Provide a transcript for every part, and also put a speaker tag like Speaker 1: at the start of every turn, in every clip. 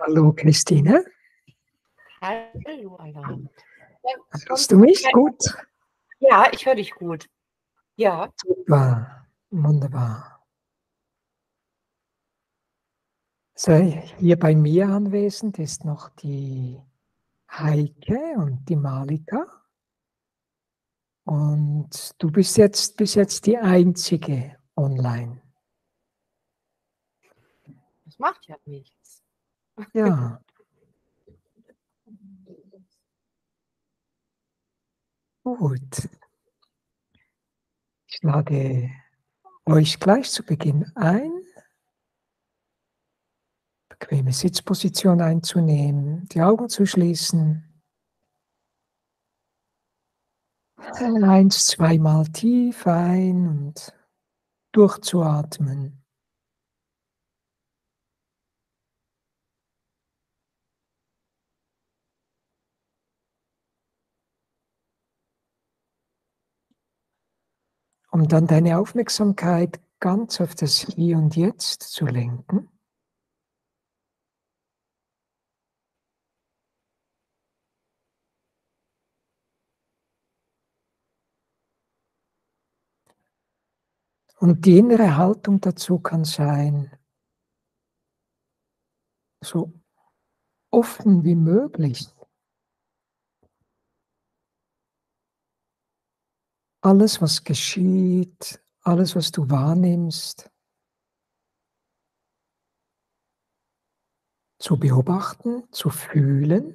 Speaker 1: Hallo Christine,
Speaker 2: Hallo Alarm. Ja,
Speaker 1: hörst du mich gut?
Speaker 2: ja, ich höre dich gut. Ja,
Speaker 1: Super, wunderbar. So, hier bei mir anwesend ist noch die Heike und die Malika und du bist jetzt bis jetzt die Einzige online.
Speaker 2: das macht ja nichts.
Speaker 1: Ja, gut. Ich lade euch gleich zu Beginn ein, bequeme Sitzposition einzunehmen, die Augen zu schließen, eins, zweimal tief ein und durchzuatmen. Um dann deine Aufmerksamkeit ganz auf das Hier und Jetzt zu lenken. Und die innere Haltung dazu kann sein, so offen wie möglich alles, was geschieht, alles, was du wahrnimmst, zu beobachten, zu fühlen,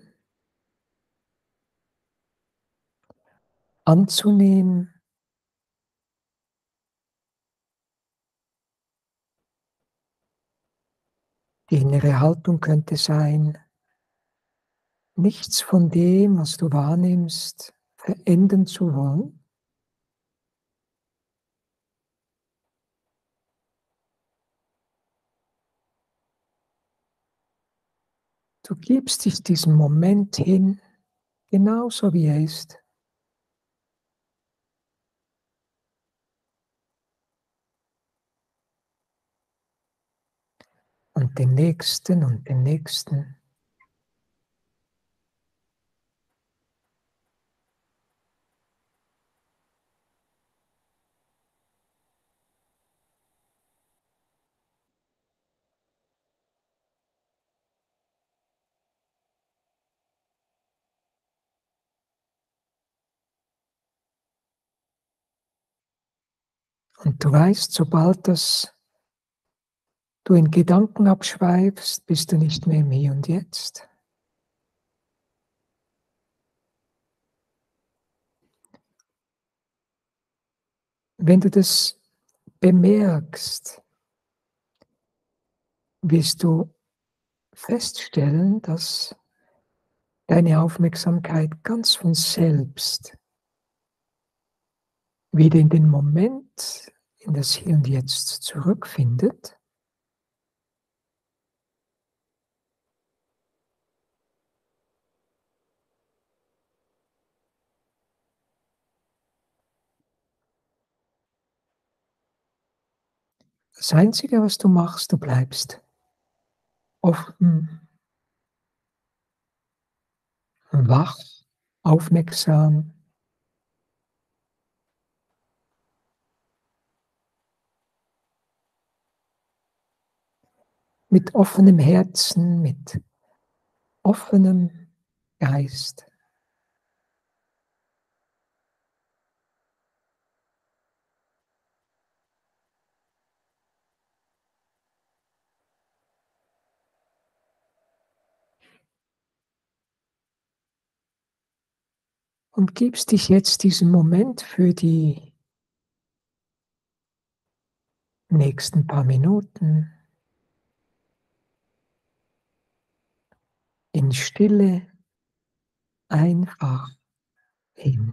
Speaker 1: anzunehmen. Die innere Haltung könnte sein, nichts von dem, was du wahrnimmst, verändern zu wollen. Du gibst dich diesem Moment hin, genauso wie er ist. Und den nächsten und den nächsten. Und du weißt, sobald du in Gedanken abschweifst, bist du nicht mehr im Hier und Jetzt. Wenn du das bemerkst, wirst du feststellen, dass deine Aufmerksamkeit ganz von selbst wieder in den Moment, in das Hier und Jetzt zurückfindet. Das Einzige, was du machst, du bleibst offen, wach, aufmerksam, mit offenem Herzen, mit offenem Geist. Und gibst dich jetzt diesem Moment für die nächsten paar Minuten in Stille einfach hin.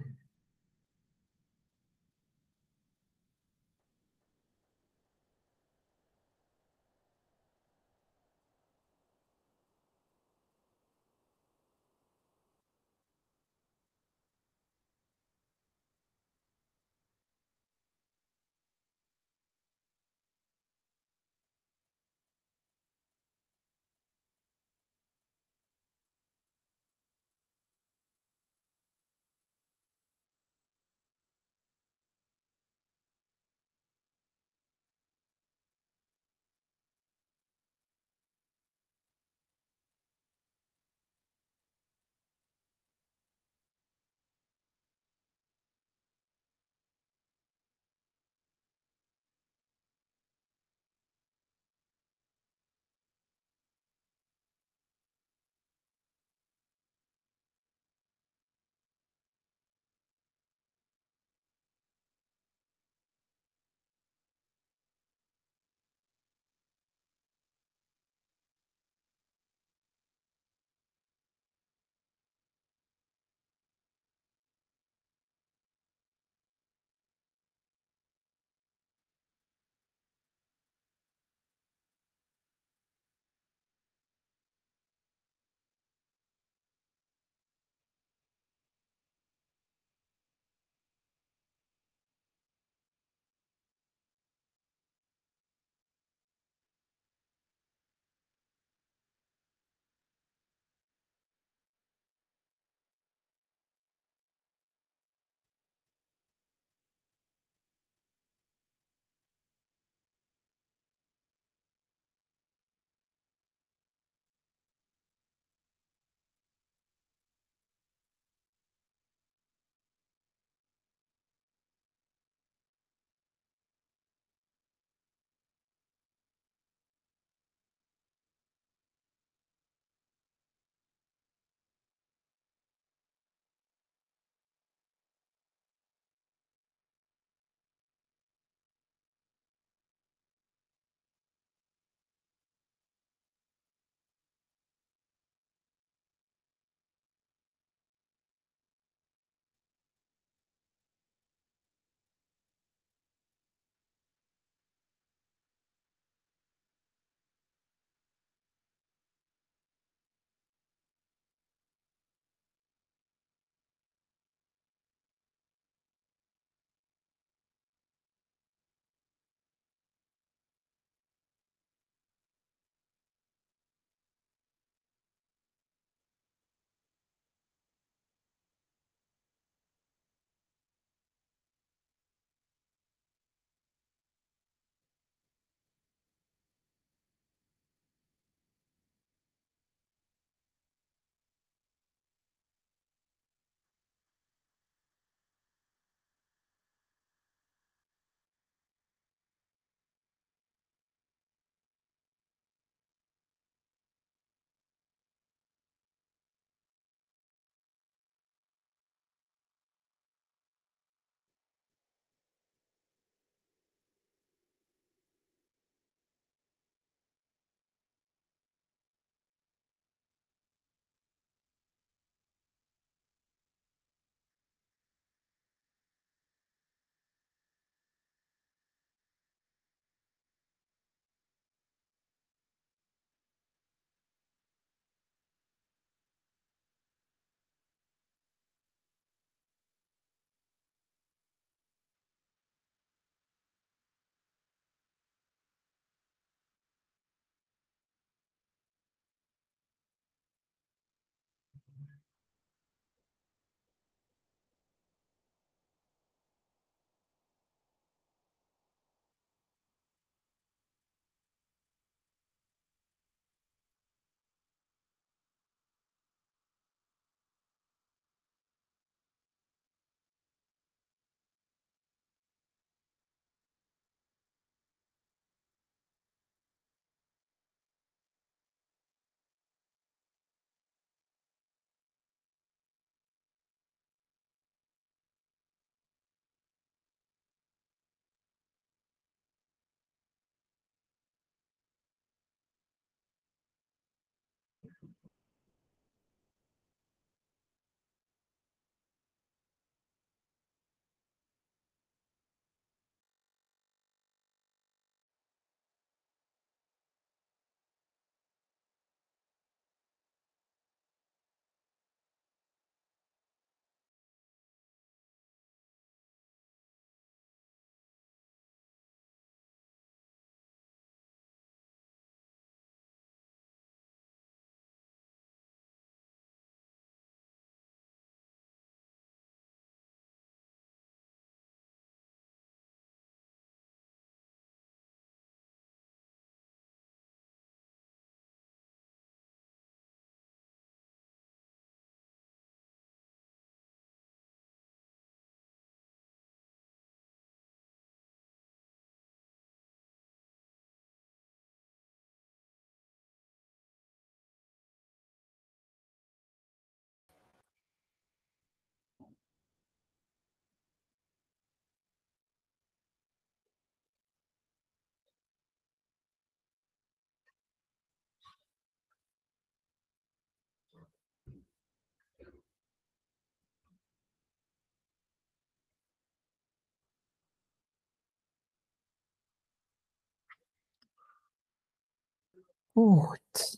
Speaker 1: Gut.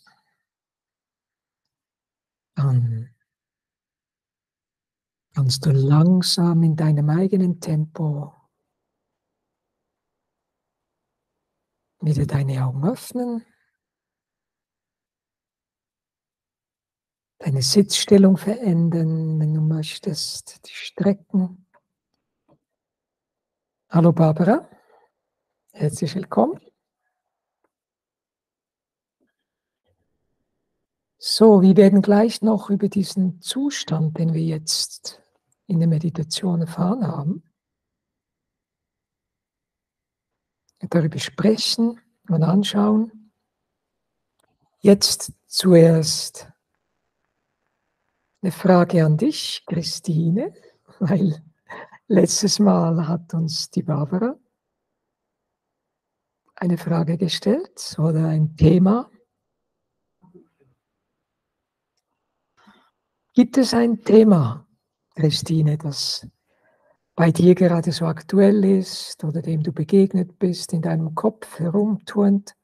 Speaker 1: Dann kannst du langsam in deinem eigenen Tempo wieder deine Augen öffnen, deine Sitzstellung verändern, wenn du möchtest, dich strecken. Hallo Barbara, herzlich willkommen. So, wir werden gleich noch über diesen Zustand, den wir jetzt in der Meditation erfahren haben, darüber sprechen und anschauen. Jetzt zuerst eine Frage an dich, Christine, weil letztes Mal hat uns die Barbara eine Frage gestellt oder ein Thema. Gibt es ein Thema, Christine, das bei dir gerade so aktuell ist oder dem du begegnet bist, in deinem Kopf herumturnt?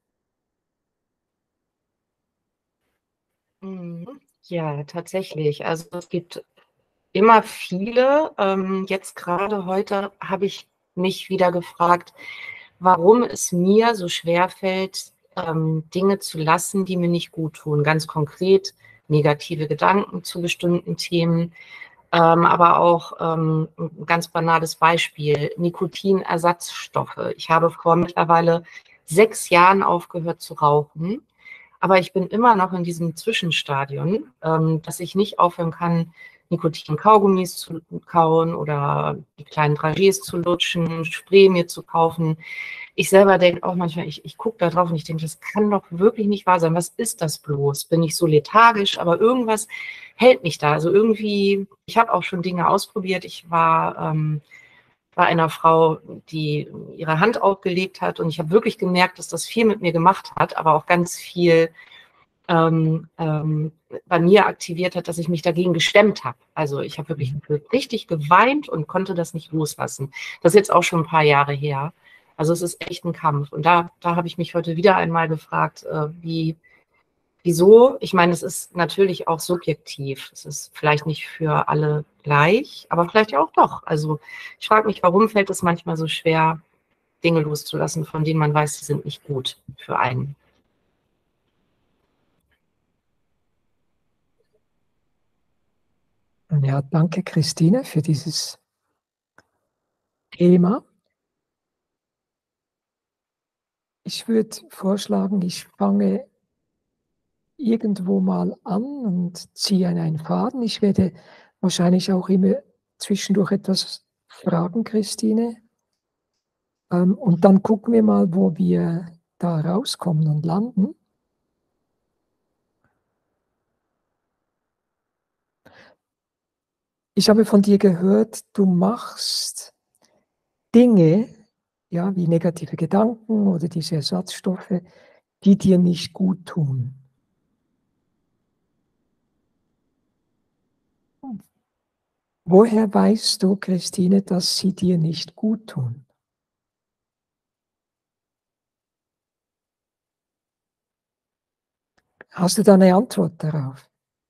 Speaker 2: Ja, tatsächlich. Also es gibt immer viele. Jetzt gerade heute habe ich mich wieder gefragt, warum es mir so schwerfällt, Dinge zu lassen, die mir nicht gut tun. Ganz konkret negative Gedanken zu bestimmten Themen, aber auch ein ganz banales Beispiel, Nikotinersatzstoffe. Ich habe vor mittlerweile 6 Jahren aufgehört zu rauchen. Aber ich bin immer noch in diesem Zwischenstadium, dass ich nicht aufhören kann, Nikotin-Kaugummis zu kauen oder die kleinen Dragés zu lutschen, Spray mir zu kaufen. Ich selber denke auch manchmal, ich gucke da drauf und ich denke, das kann doch wirklich nicht wahr sein. Was ist das bloß? Bin ich so lethargisch? Aber irgendwas hält mich da. Also irgendwie, ich habe auch schon Dinge ausprobiert. Ich war bei einer Frau, die ihre Hand aufgelegt hat und ich habe wirklich gemerkt, dass das viel mit mir gemacht hat, aber auch ganz viel bei mir aktiviert hat, dass ich mich dagegen gestemmt habe. Also ich habe wirklich richtig geweint und konnte das nicht loslassen. Das ist jetzt auch schon ein paar Jahre her. Also es ist echt ein Kampf. Und da habe ich mich heute wieder einmal gefragt, wieso? Ich meine, es ist natürlich auch subjektiv. Es ist vielleicht nicht für alle gleich, aber vielleicht ja auch doch. Also ich frage mich, warum fällt es manchmal so schwer, Dinge loszulassen, von denen man weiß, sie sind nicht gut für einen.
Speaker 1: Ja, danke Christine für dieses Thema. Ich würde vorschlagen, ich fange irgendwo mal an und ziehe an einen Faden. Ich werde wahrscheinlich auch immer zwischendurch etwas fragen, Christine. Und dann gucken wir mal, wo wir da rauskommen und landen. Ich habe von dir gehört, du machst Dinge, ja, wie negative Gedanken oder diese Ersatzstoffe, die dir nicht gut tun. Woher weißt du, Christine, dass sie dir nicht gut tun? Hast du da eine Antwort darauf?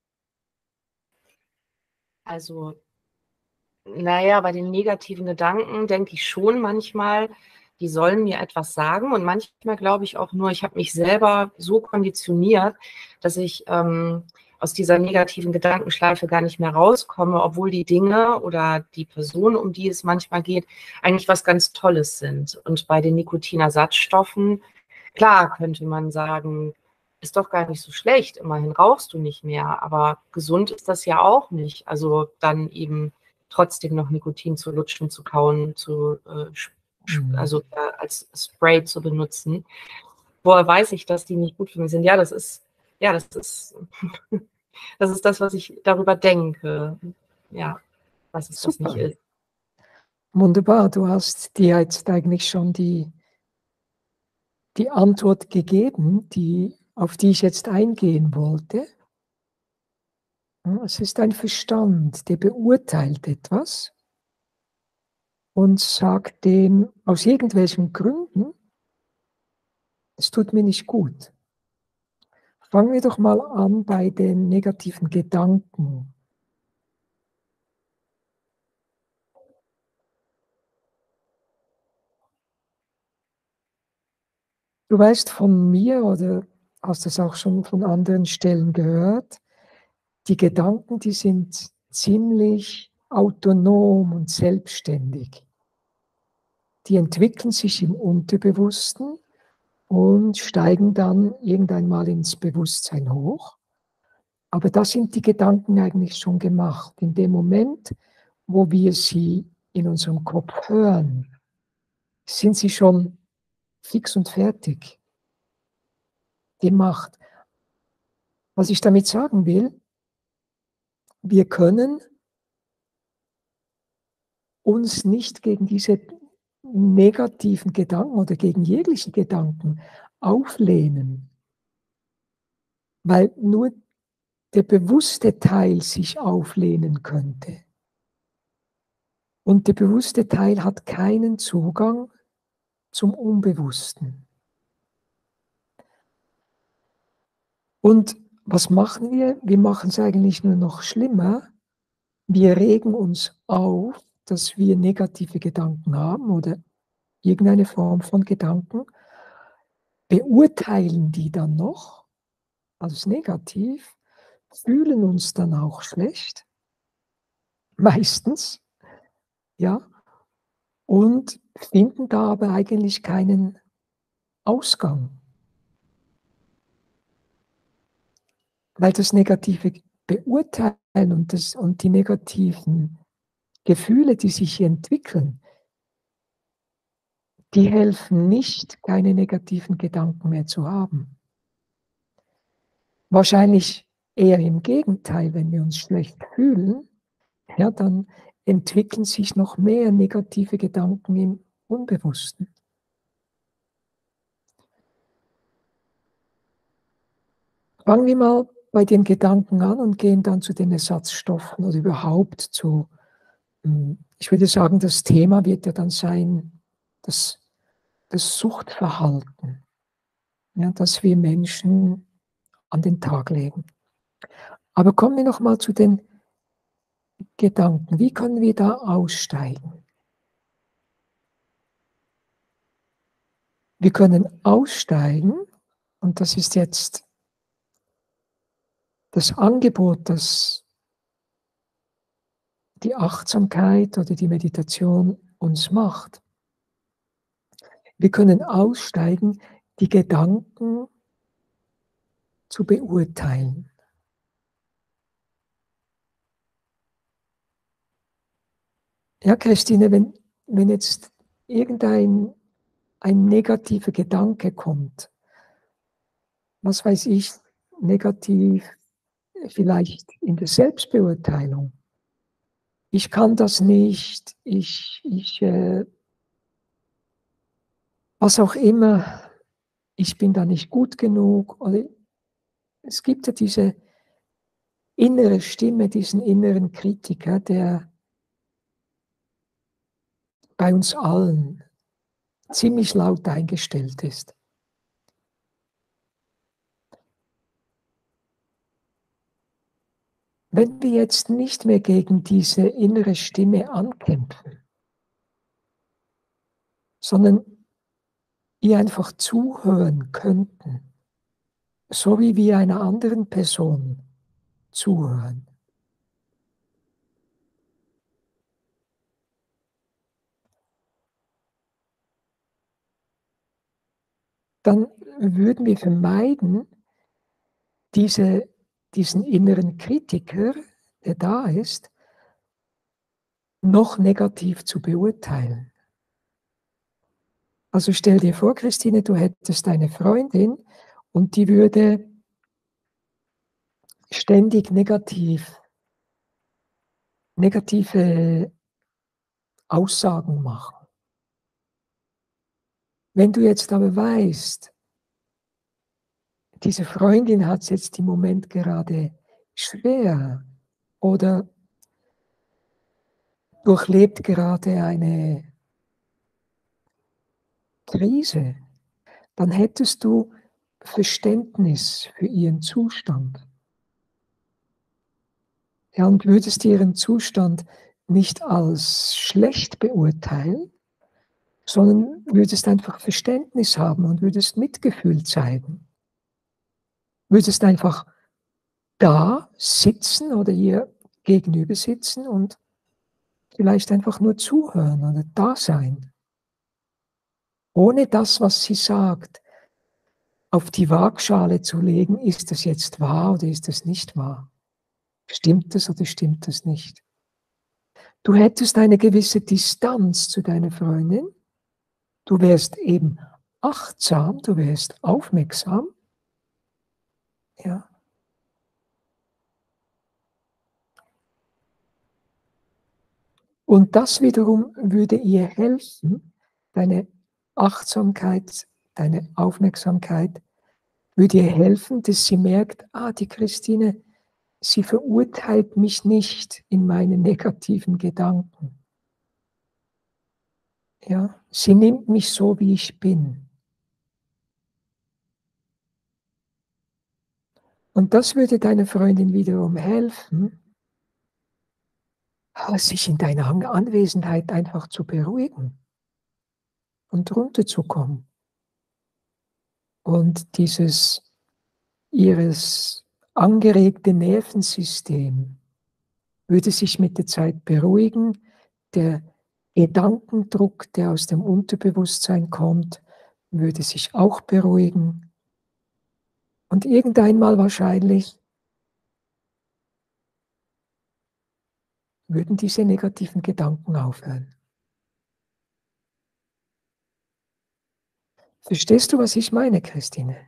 Speaker 2: Also, naja, bei den negativen Gedanken denke ich schon manchmal, die sollen mir etwas sagen. Und manchmal glaube ich auch nur, ich habe mich selber so konditioniert, dass ich aus dieser negativen Gedankenschleife gar nicht mehr rauskomme, obwohl die Dinge oder die Person, um die es manchmal geht, eigentlich was ganz Tolles sind. Und bei den Nikotinersatzstoffen, klar könnte man sagen, ist doch gar nicht so schlecht, immerhin rauchst du nicht mehr, aber gesund ist das ja auch nicht. Also dann eben trotzdem noch Nikotin zu lutschen, zu kauen, also als Spray zu benutzen. Woher weiß ich, dass die nicht gut für mich sind? Ja, das ist das, was ich darüber denke. Ja, was es das nicht
Speaker 1: Super,
Speaker 2: ist.
Speaker 1: wunderbar. Du hast dir jetzt eigentlich schon die Antwort gegeben, auf die ich jetzt eingehen wollte. Ja, es ist ein Verstand, der beurteilt etwas und sagt dem aus irgendwelchen Gründen, es tut mir nicht gut. Fangen wir doch mal an bei den negativen Gedanken. Du weißt von mir oder hast es auch schon von anderen Stellen gehört, die Gedanken, die sind ziemlich autonom und selbstständig. Die entwickeln sich im Unterbewussten und steigen dann irgendwann mal ins Bewusstsein hoch. Aber da sind die Gedanken eigentlich schon gemacht. In dem Moment, wo wir sie in unserem Kopf hören, sind sie schon fix und fertig gemacht. Was ich damit sagen will, wir können uns nicht gegen diese negativen Gedanken oder gegen jegliche Gedanken auflehnen, weil nur der bewusste Teil sich auflehnen könnte. Und der bewusste Teil hat keinen Zugang zum Unbewussten. Und was machen wir? Wir machen es eigentlich nur noch schlimmer. Wir regen uns auf, dass wir negative Gedanken haben oder irgendeine Form von Gedanken, beurteilen die dann noch als negativ, fühlen uns dann auch schlecht, meistens, ja, und finden da aber eigentlich keinen Ausgang. Weil das negative Beurteilen und die negativen Gefühle, die sich hier entwickeln, die helfen nicht, keine negativen Gedanken mehr zu haben. Wahrscheinlich eher im Gegenteil, wenn wir uns schlecht fühlen, ja, dann entwickeln sich noch mehr negative Gedanken im Unbewussten. Fangen wir mal bei den Gedanken an und gehen dann zu den Ersatzstoffen oder überhaupt zu ich würde sagen, das Thema wird ja dann sein, das Suchtverhalten, ja, das wir Menschen an den Tag legen. Aber kommen wir noch mal zu den Gedanken. Wie können wir da aussteigen? Wir können aussteigen, und das ist jetzt das Angebot, das die Achtsamkeit oder die Meditation uns macht. Wir können aussteigen, die Gedanken zu beurteilen. Ja, Christine, wenn jetzt irgendein ein negativer Gedanke kommt, was weiß ich, negativ vielleicht in der Selbstbeurteilung. Ich kann das nicht, was auch immer, ich bin da nicht gut genug. Oder es gibt ja diese innere Stimme, diesen inneren Kritiker, der bei uns allen ziemlich laut eingestellt ist. Wenn wir jetzt nicht mehr gegen diese innere Stimme ankämpfen, sondern ihr einfach zuhören könnten, so wie wir einer anderen Person zuhören, dann würden wir vermeiden, diesen inneren Kritiker, der da ist, noch negativ zu beurteilen. Also stell dir vor, Christine, du hättest eine Freundin und die würde ständig negative Aussagen machen. Wenn du jetzt aber weißt, diese Freundin hat es jetzt im Moment gerade schwer oder durchlebt gerade eine Krise, dann hättest du Verständnis für ihren Zustand. Ja, und würdest ihren Zustand nicht als schlecht beurteilen, sondern würdest einfach Verständnis haben und würdest Mitgefühl zeigen. Würdest einfach da sitzen oder ihr gegenüber sitzen und vielleicht einfach nur zuhören oder da sein, ohne das, was sie sagt, auf die Waagschale zu legen: „Ist das jetzt wahr oder ist das nicht wahr? Stimmt es oder stimmt es nicht?“ Du hättest eine gewisse Distanz zu deiner Freundin. Du wärst eben achtsam, du wärst aufmerksam, ja. Und das wiederum würde ihr helfen, deine Achtsamkeit, deine Aufmerksamkeit würde ihr helfen, dass sie merkt: „Ah, die Christine, sie verurteilt mich nicht in meinen negativen Gedanken. Ja, sie nimmt mich so, wie ich bin.“ Und das würde deiner Freundin wiederum helfen, sich in deiner Anwesenheit einfach zu beruhigen und runterzukommen. Und dieses ihres angeregte Nervensystem würde sich mit der Zeit beruhigen. Der Gedankendruck, der aus dem Unterbewusstsein kommt, würde sich auch beruhigen. Und irgendeinmal wahrscheinlich würden diese negativen Gedanken aufhören. Verstehst du, was ich meine, Christine?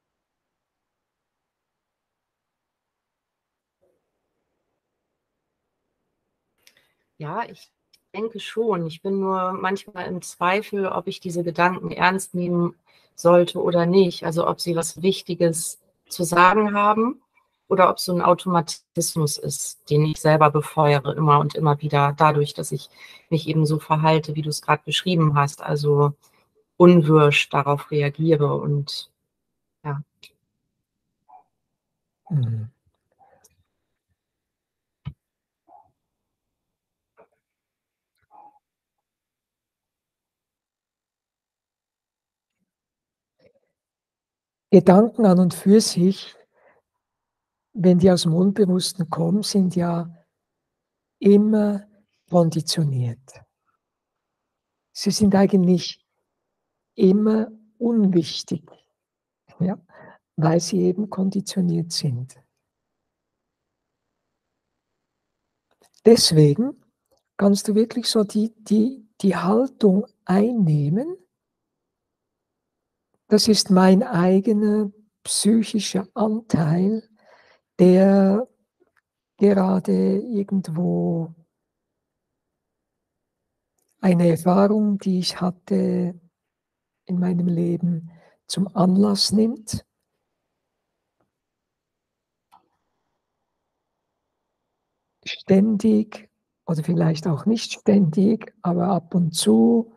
Speaker 2: Ja, ich denke schon. Ich bin nur manchmal im Zweifel, ob ich diese Gedanken ernst nehmen sollte oder nicht. Also ob sie was Wichtiges zu sagen haben oder ob so ein Automatismus ist, den ich selber befeuere immer und immer wieder dadurch, dass ich mich eben so verhalte, wie du es gerade beschrieben hast, also unwirsch darauf reagiere und ja.
Speaker 1: Mhm. Gedanken an und für sich, wenn die aus dem Unbewussten kommen, sind ja immer konditioniert. Sie sind eigentlich immer unwichtig, ja, weil sie eben konditioniert sind. Deswegen kannst du wirklich so die Haltung einnehmen: „Das ist mein eigener psychischer Anteil, der gerade irgendwo eine Erfahrung, die ich hatte in meinem Leben, zum Anlass nimmt, ständig oder vielleicht auch nicht ständig, aber ab und zu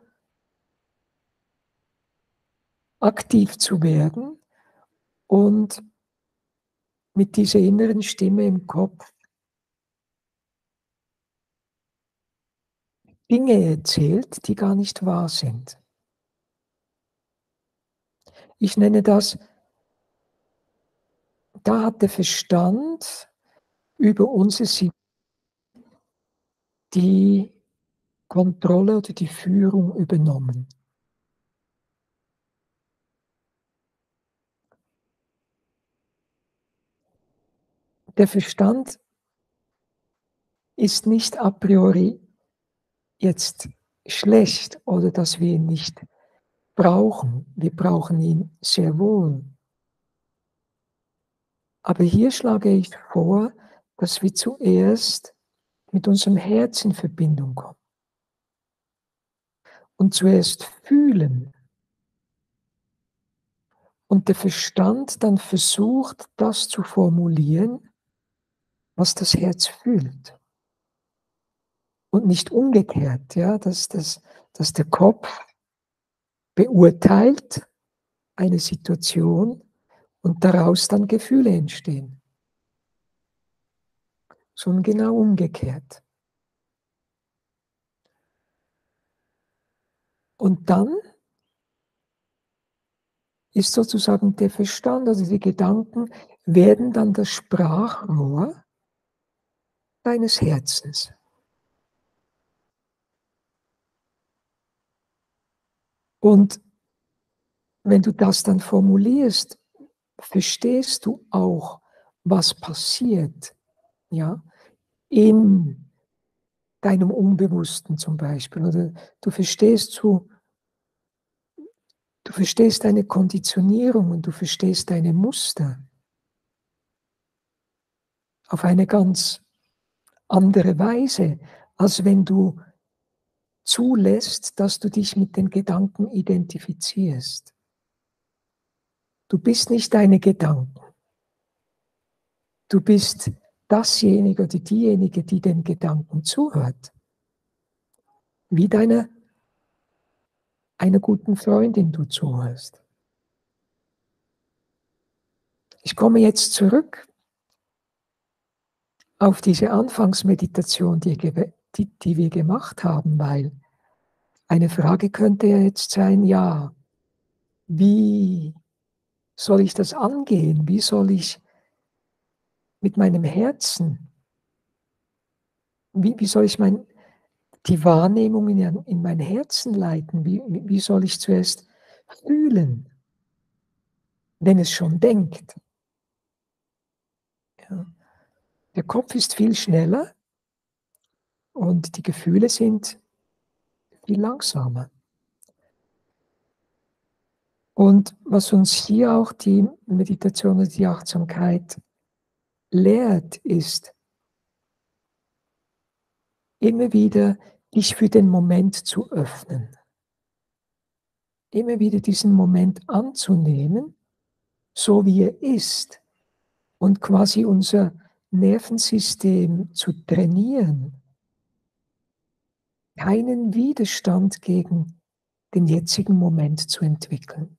Speaker 1: aktiv zu werden und mit dieser inneren Stimme im Kopf Dinge erzählt, die gar nicht wahr sind. Ich nenne das: Da hat der Verstand über unser System die Kontrolle oder die Führung übernommen. Der Verstand ist nicht a priori jetzt schlecht oder dass wir ihn nicht brauchen. Wir brauchen ihn sehr wohl. Aber hier schlage ich vor, dass wir zuerst mit unserem Herz in Verbindung kommen und zuerst fühlen und der Verstand dann versucht, das zu formulieren, was das Herz fühlt. Und nicht umgekehrt, ja, dass der Kopf beurteilt eine Situation und daraus dann Gefühle entstehen. Schon genau umgekehrt. Und dann ist sozusagen der Verstand, also die Gedanken werden dann das Sprachrohr deines Herzens. Und wenn du das dann formulierst, verstehst du auch, was passiert, ja, in deinem Unbewussten zum Beispiel. Oder du verstehst du verstehst deine Konditionierung und du verstehst deine Muster auf eine ganz andere Weise, als wenn du zulässt, dass du dich mit den Gedanken identifizierst. Du bist nicht deine Gedanken. Du bist dasjenige oder diejenige, die den Gedanken zuhört. Wie einer guten Freundin du zuhörst. Ich komme jetzt zurück auf diese Anfangsmeditation, die wir gemacht haben, weil eine Frage könnte ja jetzt sein, ja, wie soll ich das angehen? Wie soll ich mit meinem Herzen, wie soll ich die Wahrnehmung in mein Herzen leiten? Wie soll ich zuerst fühlen, wenn es schon denkt? Ja. Der Kopf ist viel schneller und die Gefühle sind viel langsamer. Und was uns hier auch die Meditation und die Achtsamkeit lehrt, ist, immer wieder dich für den Moment zu öffnen. Immer wieder diesen Moment anzunehmen, so wie er ist, und quasi unser Nervensystem zu trainieren, keinen Widerstand gegen den jetzigen Moment zu entwickeln.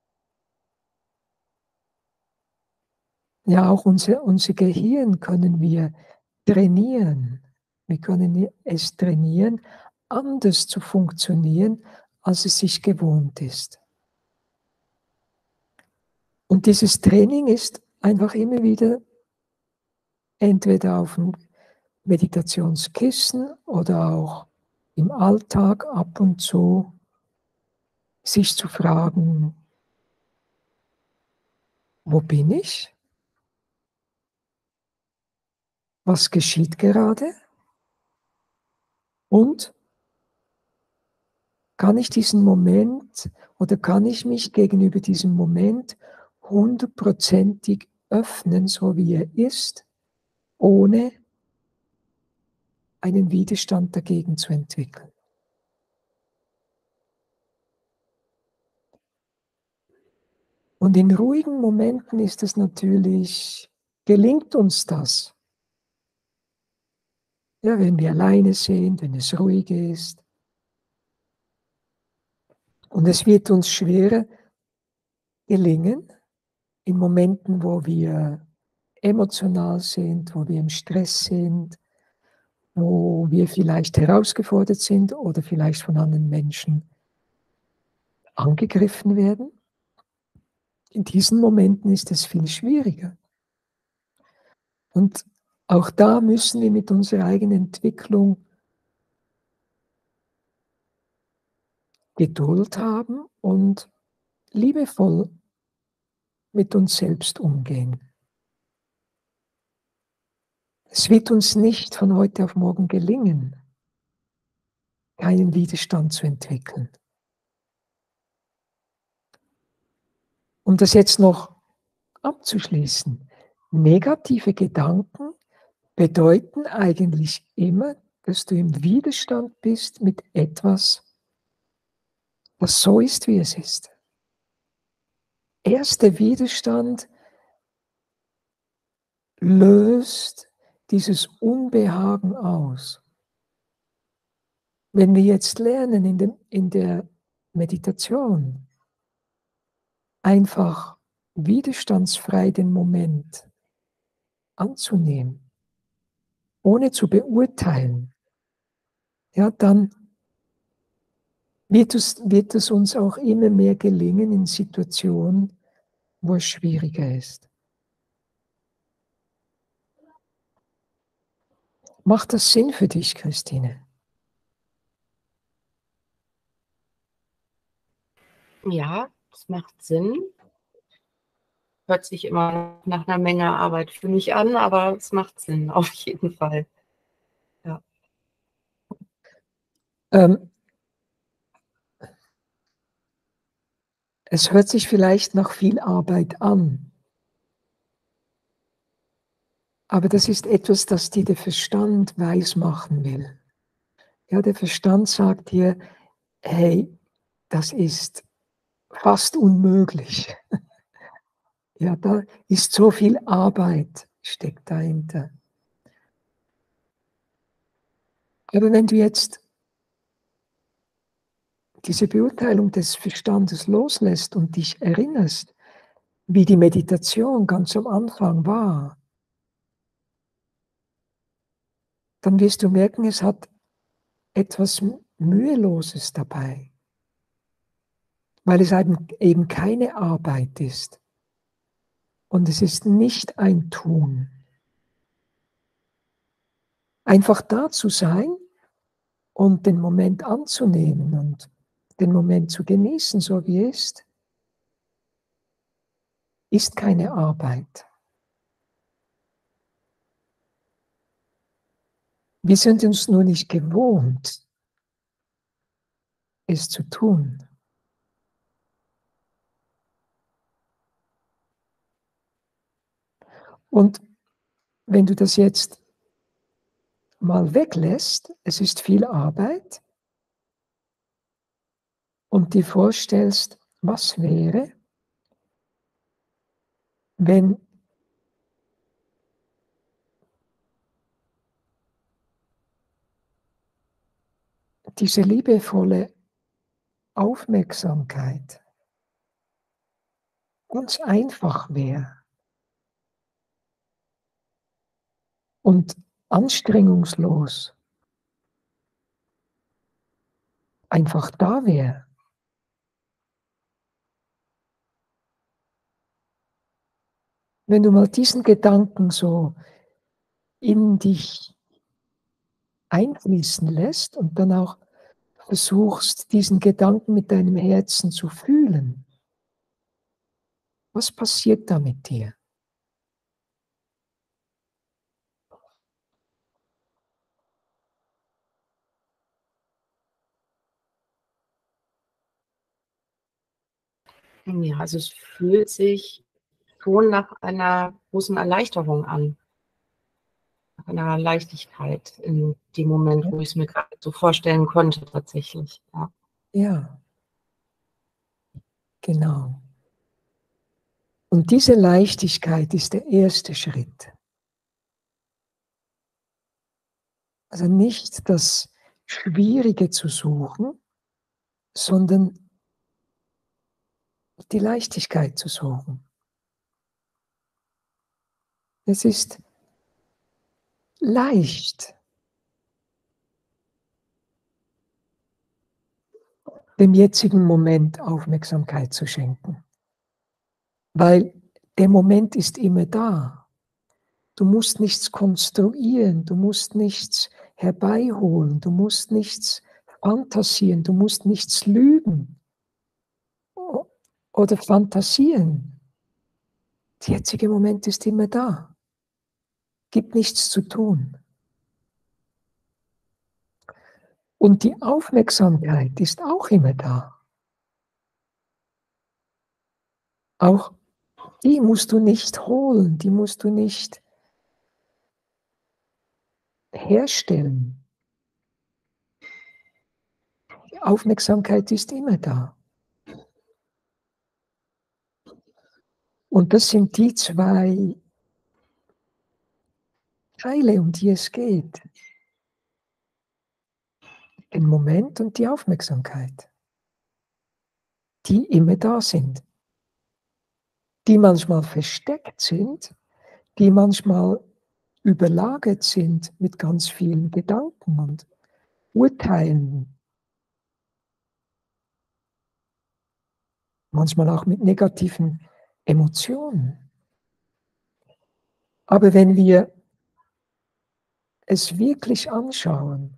Speaker 1: Ja, auch unser Gehirn können wir trainieren. Wir können es trainieren, anders zu funktionieren, als es sich gewohnt ist. Und dieses Training ist einfach immer wieder entweder auf dem Meditationskissen oder auch im Alltag ab und zu sich zu fragen: „Wo bin ich? Was geschieht gerade? Und kann ich diesen Moment oder kann ich mich gegenüber diesem Moment hundertprozentig öffnen, so wie er ist, ohne einen Widerstand dagegen zu entwickeln?“ Und in ruhigen Momenten ist es natürlich, gelingt uns das. Ja, wenn wir alleine sind, wenn es ruhig ist. Und es wird uns schwerer gelingen, in Momenten, wo wir emotional sind, wo wir im Stress sind, wo wir vielleicht herausgefordert sind oder vielleicht von anderen Menschen angegriffen werden. In diesen Momenten ist es viel schwieriger. Und auch da müssen wir mit unserer eigenen Entwicklung Geduld haben und liebevoll mit uns selbst umgehen. Es wird uns nicht von heute auf morgen gelingen, keinen Widerstand zu entwickeln. Um das jetzt noch abzuschließen: Negative Gedanken bedeuten eigentlich immer, dass du im Widerstand bist mit etwas, was so ist, wie es ist. Erst der Widerstand löst dieses Unbehagen aus. Wenn wir jetzt lernen in der Meditation, einfach widerstandsfrei den Moment anzunehmen, ohne zu beurteilen, ja, dann wird es uns auch immer mehr gelingen in Situationen, wo es schwieriger ist. Macht das Sinn für dich, Christine?
Speaker 2: Ja, das macht Sinn. Hört sich immer nach einer Menge Arbeit für mich an, aber es macht Sinn, auf jeden Fall. Ja.
Speaker 1: Ähm, Es hört sich vielleicht nach viel Arbeit an, aber das ist etwas, das dir der Verstand weismachen will. Ja, der Verstand sagt dir: „Hey, das ist fast unmöglich.“ Ja, da ist so viel Arbeit steckt dahinter. Aber wenn du jetzt diese Beurteilung des Verstandes loslässt und dich erinnerst, wie die Meditation ganz am Anfang war, dann wirst du merken, es hat etwas Müheloses dabei, weil es eben keine Arbeit ist und es ist nicht ein Tun. Einfach da zu sein und den Moment anzunehmen und den Moment zu genießen, so wie er ist keine Arbeit. Wir sind uns nur nicht gewohnt, es zu tun. Und wenn du das jetzt mal weglässt, es ist viel Arbeit, und dir vorstellst, was wäre, wenn diese liebevolle Aufmerksamkeit ganz einfach wäre und anstrengungslos einfach da wäre. Wenn du mal diesen Gedanken so in dich einfließen lässt und dann auch versuchst, diesen Gedanken mit deinem Herzen zu fühlen, was passiert da mit dir?
Speaker 2: Ja, also es fühlt sich schon nach einer großen Erleichterung an, nach einer Leichtigkeit in dem Moment, wo ich es mir gerade so vorstellen konnte tatsächlich, ja.
Speaker 1: Ja, genau. Und diese Leichtigkeit ist der erste Schritt. Also nicht das Schwierige zu suchen, sondern die Leichtigkeit zu suchen. Es ist leicht, dem jetzigen Moment Aufmerksamkeit zu schenken, weil der Moment ist immer da. Du musst nichts konstruieren, du musst nichts herbeiholen, du musst nichts fantasieren, du musst nichts lügen o oder fantasieren. Der jetzige Moment ist immer da. Gibt nichts zu tun. Und die Aufmerksamkeit ist auch immer da. Auch die musst du nicht holen, die musst du nicht herstellen. Die Aufmerksamkeit ist immer da. Und das sind die 2 Teile, um die es geht. Den Moment und die Aufmerksamkeit, die immer da sind. die manchmal versteckt sind, die manchmal überlagert sind mit ganz vielen Gedanken und Urteilen. Manchmal auch mit negativen Emotionen. Aber wenn wir es wirklich anschauen,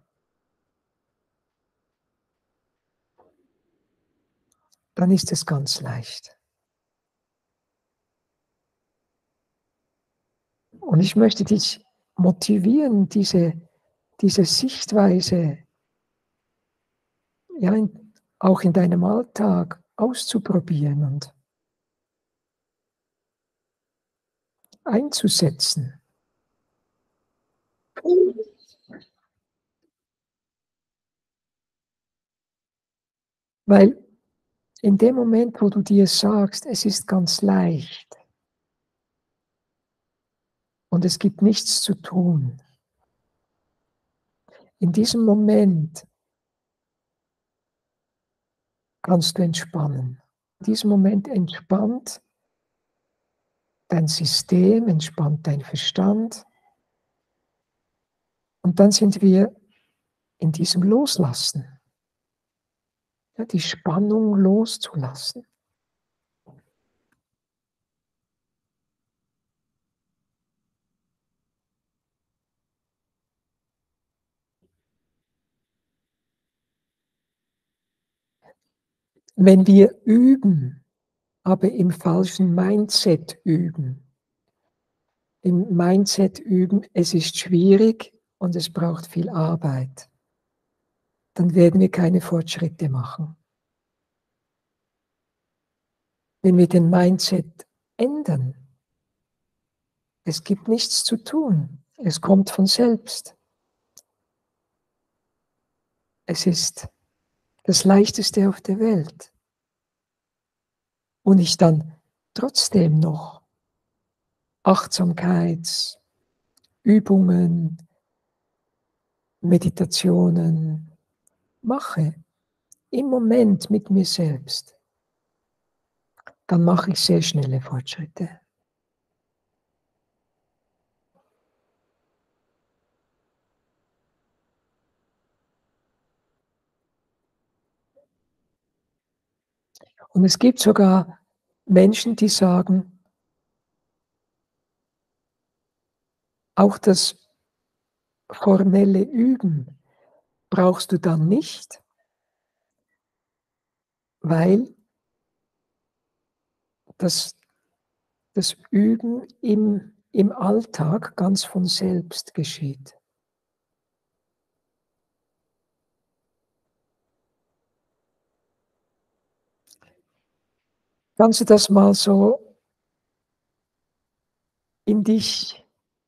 Speaker 1: dann ist es ganz leicht. Und ich möchte dich motivieren, diese Sichtweise, ja, auch in deinem Alltag auszuprobieren und einzusetzen. Weil in dem Moment, wo du dir sagst, es ist ganz leicht und es gibt nichts zu tun, in diesem Moment kannst du entspannen. In diesem Moment entspannt dein System, entspannt dein Verstand und dann sind wir in diesem Loslassen, ja, die Spannung loszulassen. Wenn wir üben, aber im falschen Mindset üben, im Mindset üben, es ist schwierig und es braucht viel Arbeit, dann werden wir keine Fortschritte machen. Wenn wir den Mindset ändern, es gibt nichts zu tun, es kommt von selbst. Es ist das Leichteste auf der Welt. Und ich dann trotzdem noch Achtsamkeitsübungen, Meditationen mache, im Moment mit mir selbst, dann mache ich sehr schnelle Fortschritte. Und es gibt sogar Menschen, die sagen, auch das formelle Üben brauchst du dann nicht, weil das Üben im Alltag ganz von selbst geschieht. Kannst du das mal so in dich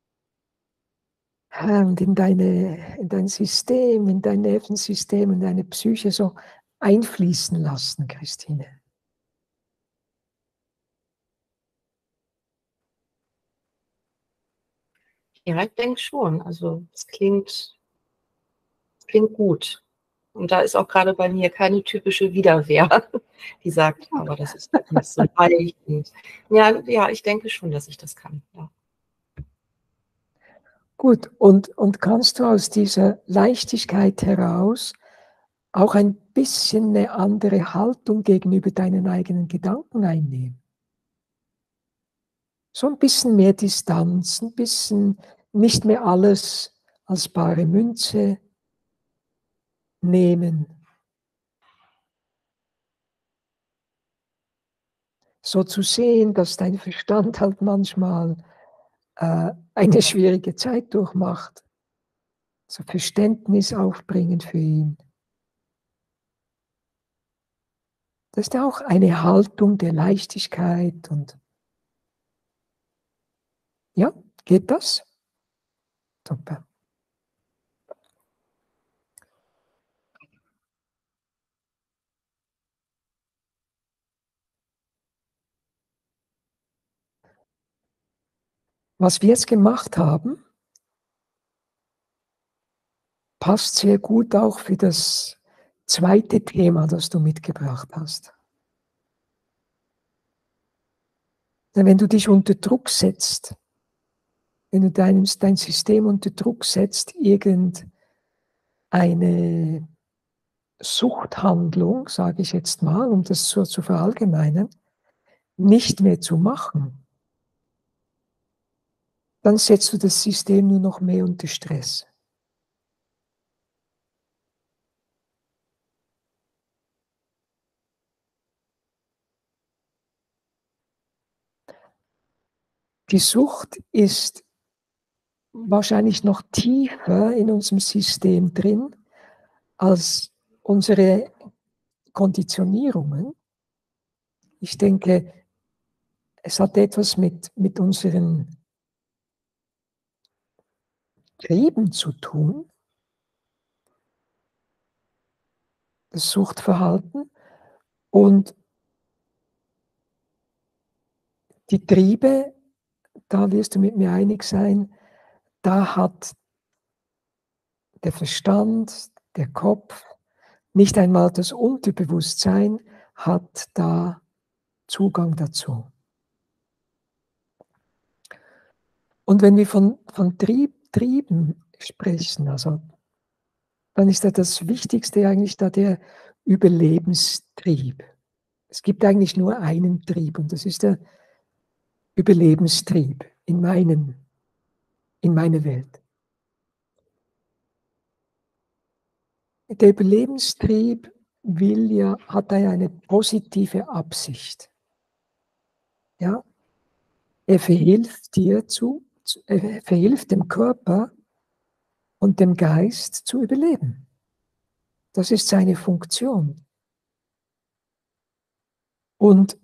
Speaker 1: und in dein System, in dein Nervensystem, in deine Psyche so einfließen lassen, Christine?
Speaker 2: Ja, ich denke schon. Also, es klingt gut. Und da ist auch gerade bei mir keine typische Widerwehr, die sagt: „Aber das ist doch nicht so leicht." Und ja, ich denke schon, dass ich das kann, ja.
Speaker 1: Gut, und kannst du aus dieser Leichtigkeit heraus auch ein bisschen 'ne andere Haltung gegenüber deinen eigenen Gedanken einnehmen? So 'n bisschen mehr Distanz, 'n bisschen nicht mehr alles als bare Münze nehmen. So zu sehen, dass dein Verstand halt manchmal, eine schwierige Zeit durchmacht. So Verständnis aufbringen für ihn. Das ist ja auch eine Haltung der Leichtigkeit und ja, geht das? Super. Was wir jetzt gemacht haben, passt sehr gut auch für das zweite Thema, das du mitgebracht hast. Denn wenn du dich unter Druck setzt, wenn du dein System unter Druck setzt, irgendeine Suchthandlung, sage ich jetzt mal, um das so zu verallgemeinern, nicht mehr zu machen, dann setzt du das System nur noch mehr unter Stress. Die Sucht ist wahrscheinlich noch tiefer in unserem System drin als unsere Konditionierungen. Ich denke, es hat etwas mit unseren Trieben zu tun, das Suchtverhalten. Und die Triebe, da wirst du mit mir einig sein, da hat der Verstand, der Kopf, nicht einmal das Unterbewusstsein hat da Zugang dazu. Und wenn wir von Trieben sprechen, also, dann ist da das Wichtigste eigentlich da der Überlebenstrieb. Es gibt eigentlich nur einen Trieb und das ist der Überlebenstrieb in meiner Welt. Der Überlebenstrieb hat eine positive Absicht. Ja? Er verhilft er verhilft dem Körper und dem Geist zu überleben. Das ist seine Funktion. Und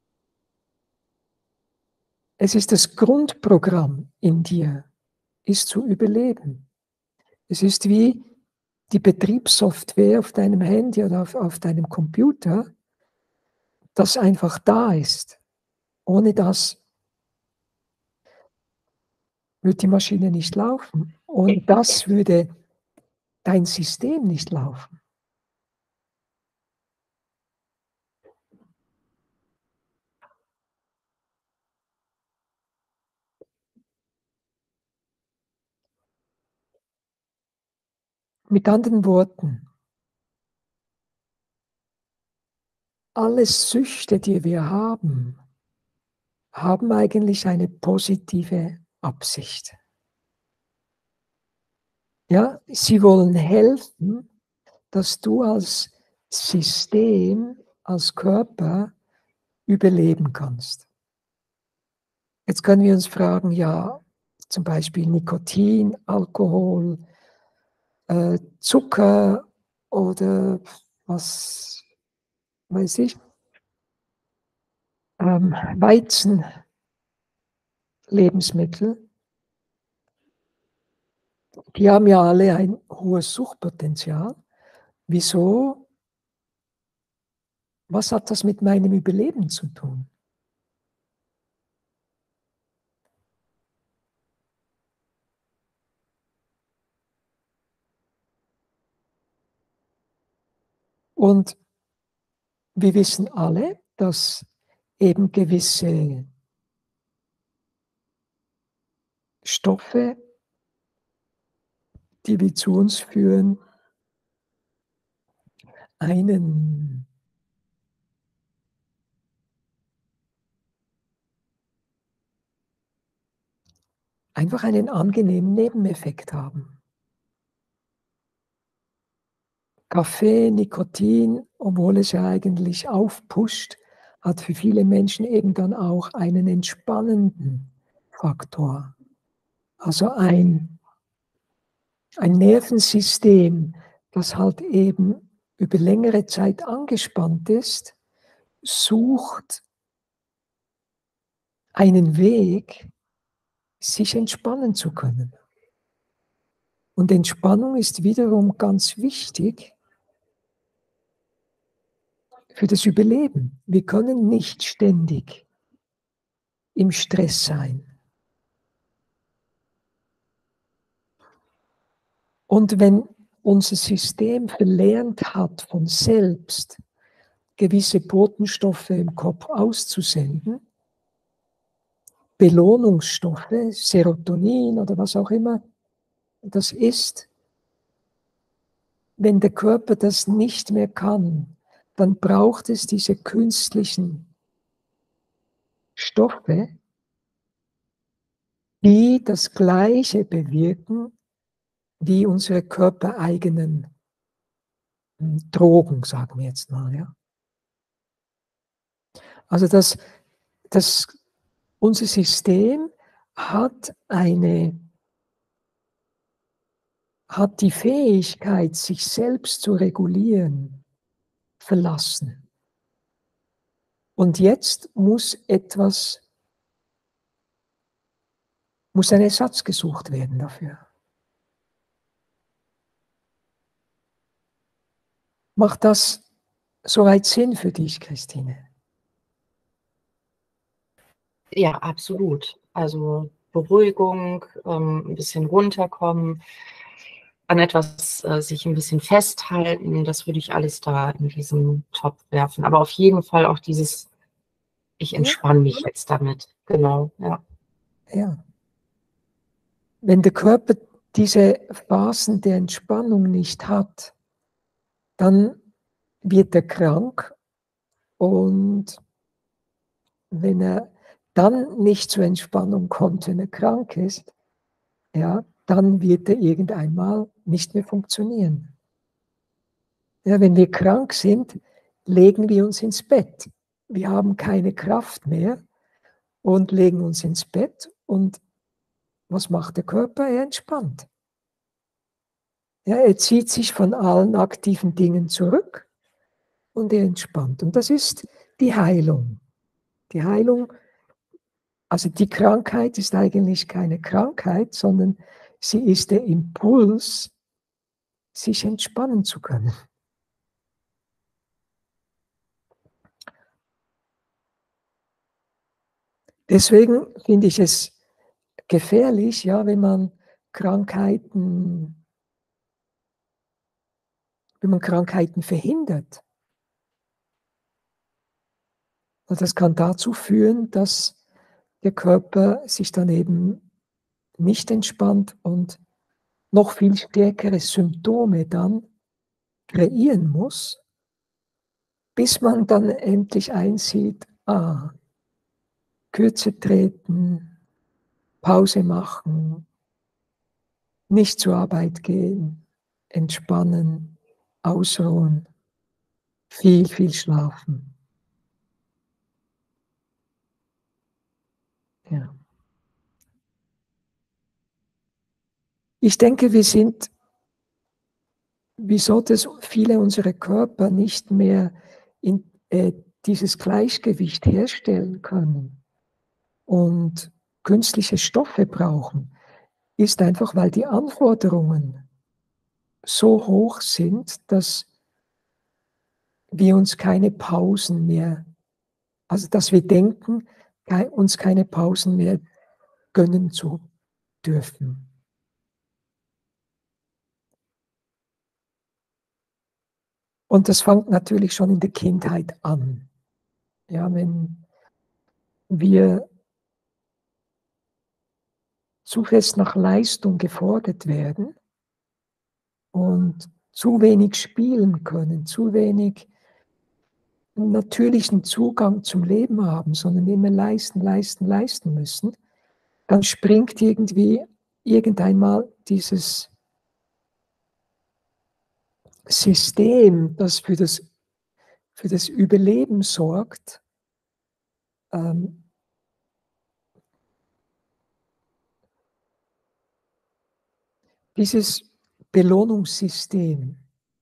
Speaker 1: es ist das Grundprogramm in dir, ist zu überleben. Es ist wie die Betriebssoftware auf deinem Handy oder auf deinem Computer, das einfach da ist. Ohne das würde die Maschine nicht laufen. Ohne das würde dein System nicht laufen. Mit anderen Worten, alle Süchte, die wir haben eigentlich eine positive Absicht. Ja, sie wollen helfen, dass du als System, als Körper überleben kannst. Jetzt können wir uns fragen, ja, zum Beispiel Nikotin, Alkohol, Zucker oder was weiß ich, Weizen, Lebensmittel, die haben ja alle ein hohes Suchtpotenzial. Wieso? Was hat das mit meinem Überleben zu tun? Und wir wissen alle, dass eben gewisse Stoffe, die wir zu uns führen, einfach einen angenehmen Nebeneffekt haben. Kaffee, Nikotin, obwohl es ja eigentlich aufpusht, hat für viele Menschen eben dann auch einen entspannenden Faktor. Also ein Nervensystem, das halt eben über längere Zeit angespannt ist, sucht einen Weg, sich entspannen zu können. Und Entspannung ist wiederum ganz wichtig für das Überleben. Wir können nicht ständig im Stress sein. Und wenn unser System verlernt hat, von selbst gewisse Botenstoffe im Kopf auszusenden, Belohnungsstoffe, Serotonin oder was auch immer das ist, wenn der Körper das nicht mehr kann, dann braucht es diese künstlichen Stoffe, die das Gleiche bewirken wie unsere körpereigenen Drogen, sagen wir jetzt mal, ja. Also unser System hat die Fähigkeit, sich selbst zu regulieren, verlassen. Und jetzt muss ein Ersatz gesucht werden dafür. Macht das soweit Sinn für dich, Christine?
Speaker 2: Ja, absolut. Also Beruhigung, 'n bisschen runterkommen, an etwas, sich ein bisschen festhalten, das würde ich alles da in diesen Topf werfen. Aber auf jeden Fall auch dieses: „Ich
Speaker 1: Ja,
Speaker 2: entspanne mich jetzt damit.“ Genau, ja.
Speaker 1: ja. Wenn der Körper diese Phasen der Entspannung nicht hat, dann wird er krank, und wenn er dann nicht zur Entspannung kommt, wenn er krank ist, ja, dann wird er irgendeinmal nicht mehr funktionieren. Ja, wenn wir krank sind, legen wir uns ins Bett. Wir haben keine Kraft mehr und legen uns ins Bett, und was macht der Körper? Er entspannt. Ja, er zieht sich von allen aktiven Dingen zurück und er entspannt. Und das ist die Heilung. Die Heilung, also die Krankheit ist eigentlich keine Krankheit, sondern sie ist der Impuls, sich entspannen zu können. Deswegen finde ich es gefährlich, ja, Krankheiten wenn man Krankheiten verhindert. Und das kann dazu führen, dass der Körper sich dann eben nicht entspannt und noch viel stärkere Symptome dann kreieren muss, bis man dann endlich einsieht: Kürze treten, Pause machen, nicht zur Arbeit gehen, entspannen, ausruhen, viel, viel schlafen. Ja. Ich denke, wieso das viele unserer Körper nicht mehr dieses Gleichgewicht herstellen können und künstliche Stoffe brauchen, ist einfach, weil die Anforderungen so hoch sind, dass wir uns keine Pausen mehr, also dass wir denken, uns keine Pausen mehr gönnen zu dürfen. Und das fängt natürlich schon in der Kindheit an. Ja, wenn wir zu fest nach Leistung gefordert werden und zu wenig spielen können, zu wenig natürlichen Zugang zum Leben haben, sondern immer leisten, leisten, leisten müssen, dann springt irgendwie irgendeinmal dieses System, das für das Überleben sorgt, ähm, dieses Belohnungssystem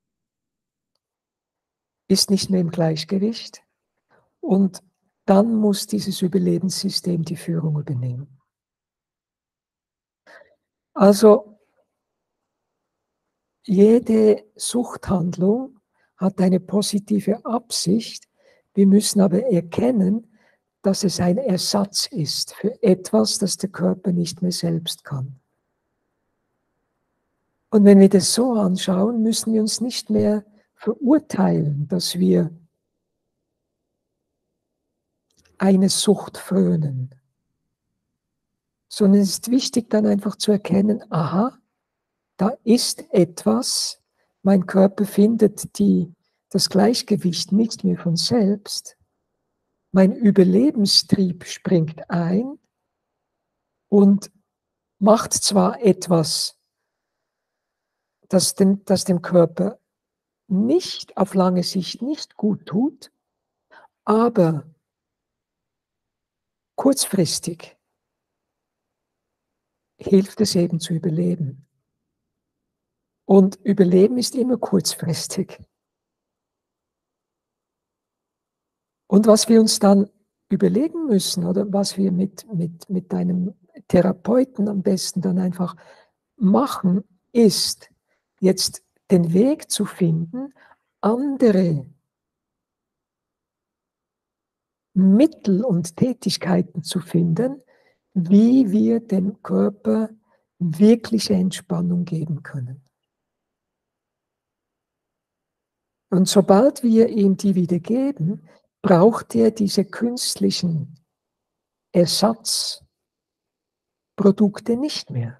Speaker 1: ist nicht mehr im Gleichgewicht, und dann muss dieses Überlebenssystem die Führung übernehmen. Also, jede Suchthandlung hat eine positive Absicht. Wir müssen aber erkennen, dass es ein Ersatz ist für etwas, das der Körper nicht mehr selbst kann. Und wenn wir das so anschauen, müssen wir uns nicht mehr verurteilen, dass wir eine Sucht frönen. sondern es ist wichtig, dann einfach zu erkennen, aha, da ist etwas, mein Körper findet das Gleichgewicht nicht mehr von selbst, mein Überlebenstrieb springt ein und macht zwar etwas, das dem Körper nicht auf lange Sicht nicht gut tut, aber kurzfristig hilft es eben zu überleben. Und Überleben ist immer kurzfristig. Und was wir uns dann überlegen müssen oder was wir mit deinem Therapeuten am besten dann einfach machen, ist jetzt den Weg zu finden, andere Mittel und Tätigkeiten zu finden, wie wir dem Körper wirkliche Entspannung geben können. Und sobald wir ihm die wieder geben, braucht er diese künstlichen Ersatzprodukte nicht mehr.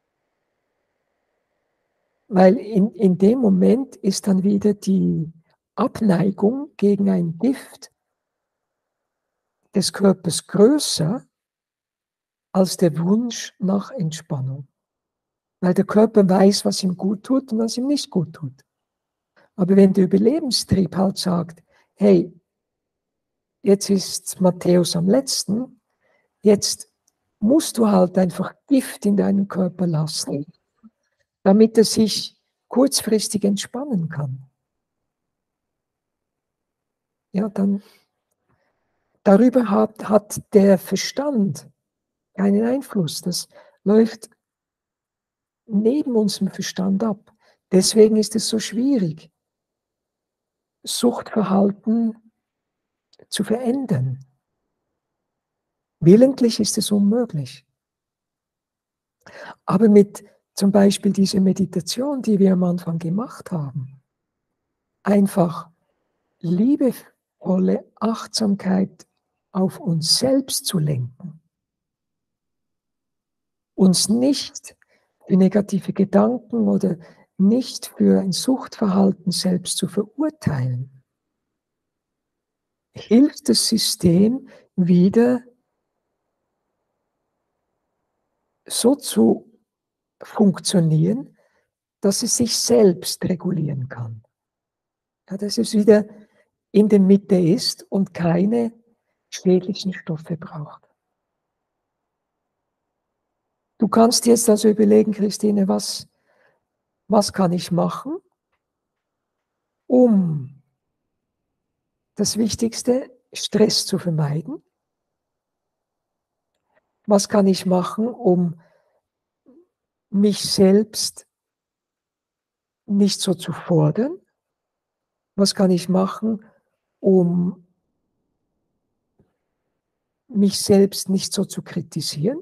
Speaker 1: Weil in dem Moment ist dann wieder die Abneigung gegen ein Gift des Körpers größer als der Wunsch nach Entspannung. Weil der Körper weiß, was ihm gut tut und was ihm nicht gut tut. Aber wenn der Überlebenstrieb halt sagt, hey, jetzt ist Matthäus am letzten, jetzt musst du halt einfach Gift in deinen Körper lassen, damit er sich kurzfristig entspannen kann. Ja, dann darüber hat der Verstand keinen Einfluss. Das läuft neben unserem Verstand ab. Deswegen ist es so schwierig, Suchtverhalten zu verändern. Willentlich ist es unmöglich. Aber mit zum Beispiel dieser Meditation, die wir am Anfang gemacht haben, einfach liebevolle Achtsamkeit auf uns selbst zu lenken, uns nicht für negative Gedanken oder nicht für ein Suchtverhalten selbst zu verurteilen, hilft das System wieder so zu funktionieren, dass es sich selbst regulieren kann. Ja, dass es wieder in der Mitte ist und keine schädlichen Stoffe braucht. Du kannst jetzt also überlegen, Christine, was kann ich machen, um das Wichtigste, Stress zu vermeiden? Was kann ich machen, um mich selbst nicht so zu fordern? Was kann ich machen, um mich selbst nicht so zu kritisieren?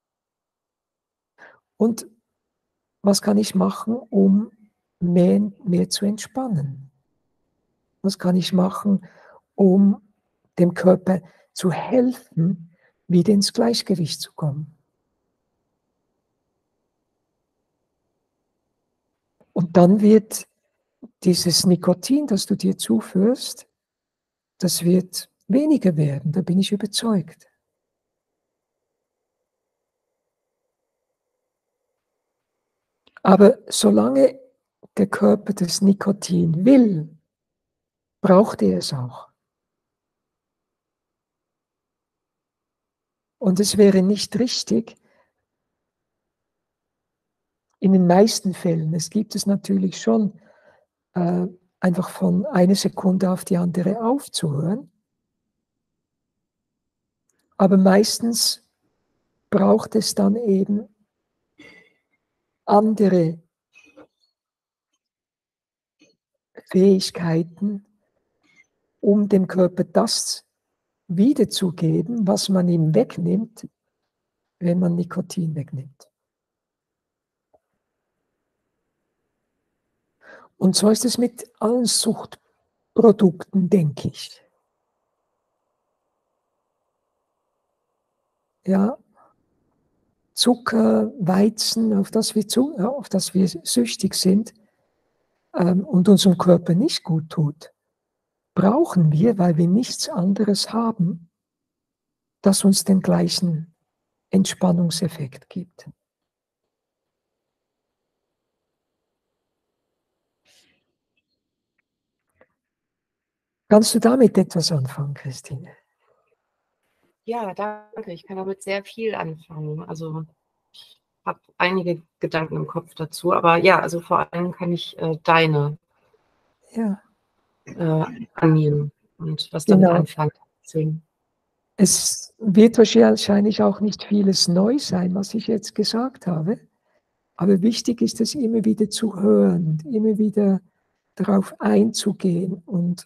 Speaker 1: Und was kann ich machen, um mehr zu entspannen? Was kann ich machen, um dem Körper zu helfen, wieder ins Gleichgewicht zu kommen? Und dann wird dieses Nikotin, das du dir zuführst, das wird weniger werden, da bin ich überzeugt. Aber solange der Körper das Nikotin will, braucht er es auch. Und es wäre nicht richtig, in den meisten Fällen, es gibt es natürlich schon, einfach von einer Sekunde auf die andere aufzuhören. Aber meistens braucht es dann eben andere Fähigkeiten, um dem Körper das wiederzugeben, was man ihm wegnimmt, wenn man Nikotin wegnimmt. Und so ist es mit allen Suchtprodukten, denke ich. Ja, Zucker, Weizen, auf das wir süchtig sind, und unserem Körper nicht gut tut, brauchen wir, weil wir nichts anderes haben, das uns den gleichen Entspannungseffekt gibt. Kannst du damit etwas anfangen, Christine?
Speaker 2: Ja, danke. Ich kann damit sehr viel anfangen. Also ich habe einige Gedanken im Kopf dazu, aber ja, also vor allem kann ich deine
Speaker 1: Ja,
Speaker 2: annehmen und was damit
Speaker 1: genau.
Speaker 2: anfangen. Deswegen.
Speaker 1: Es wird wahrscheinlich auch nicht vieles neu sein, was ich jetzt gesagt habe, aber wichtig ist es immer wieder zu hören und immer wieder darauf einzugehen und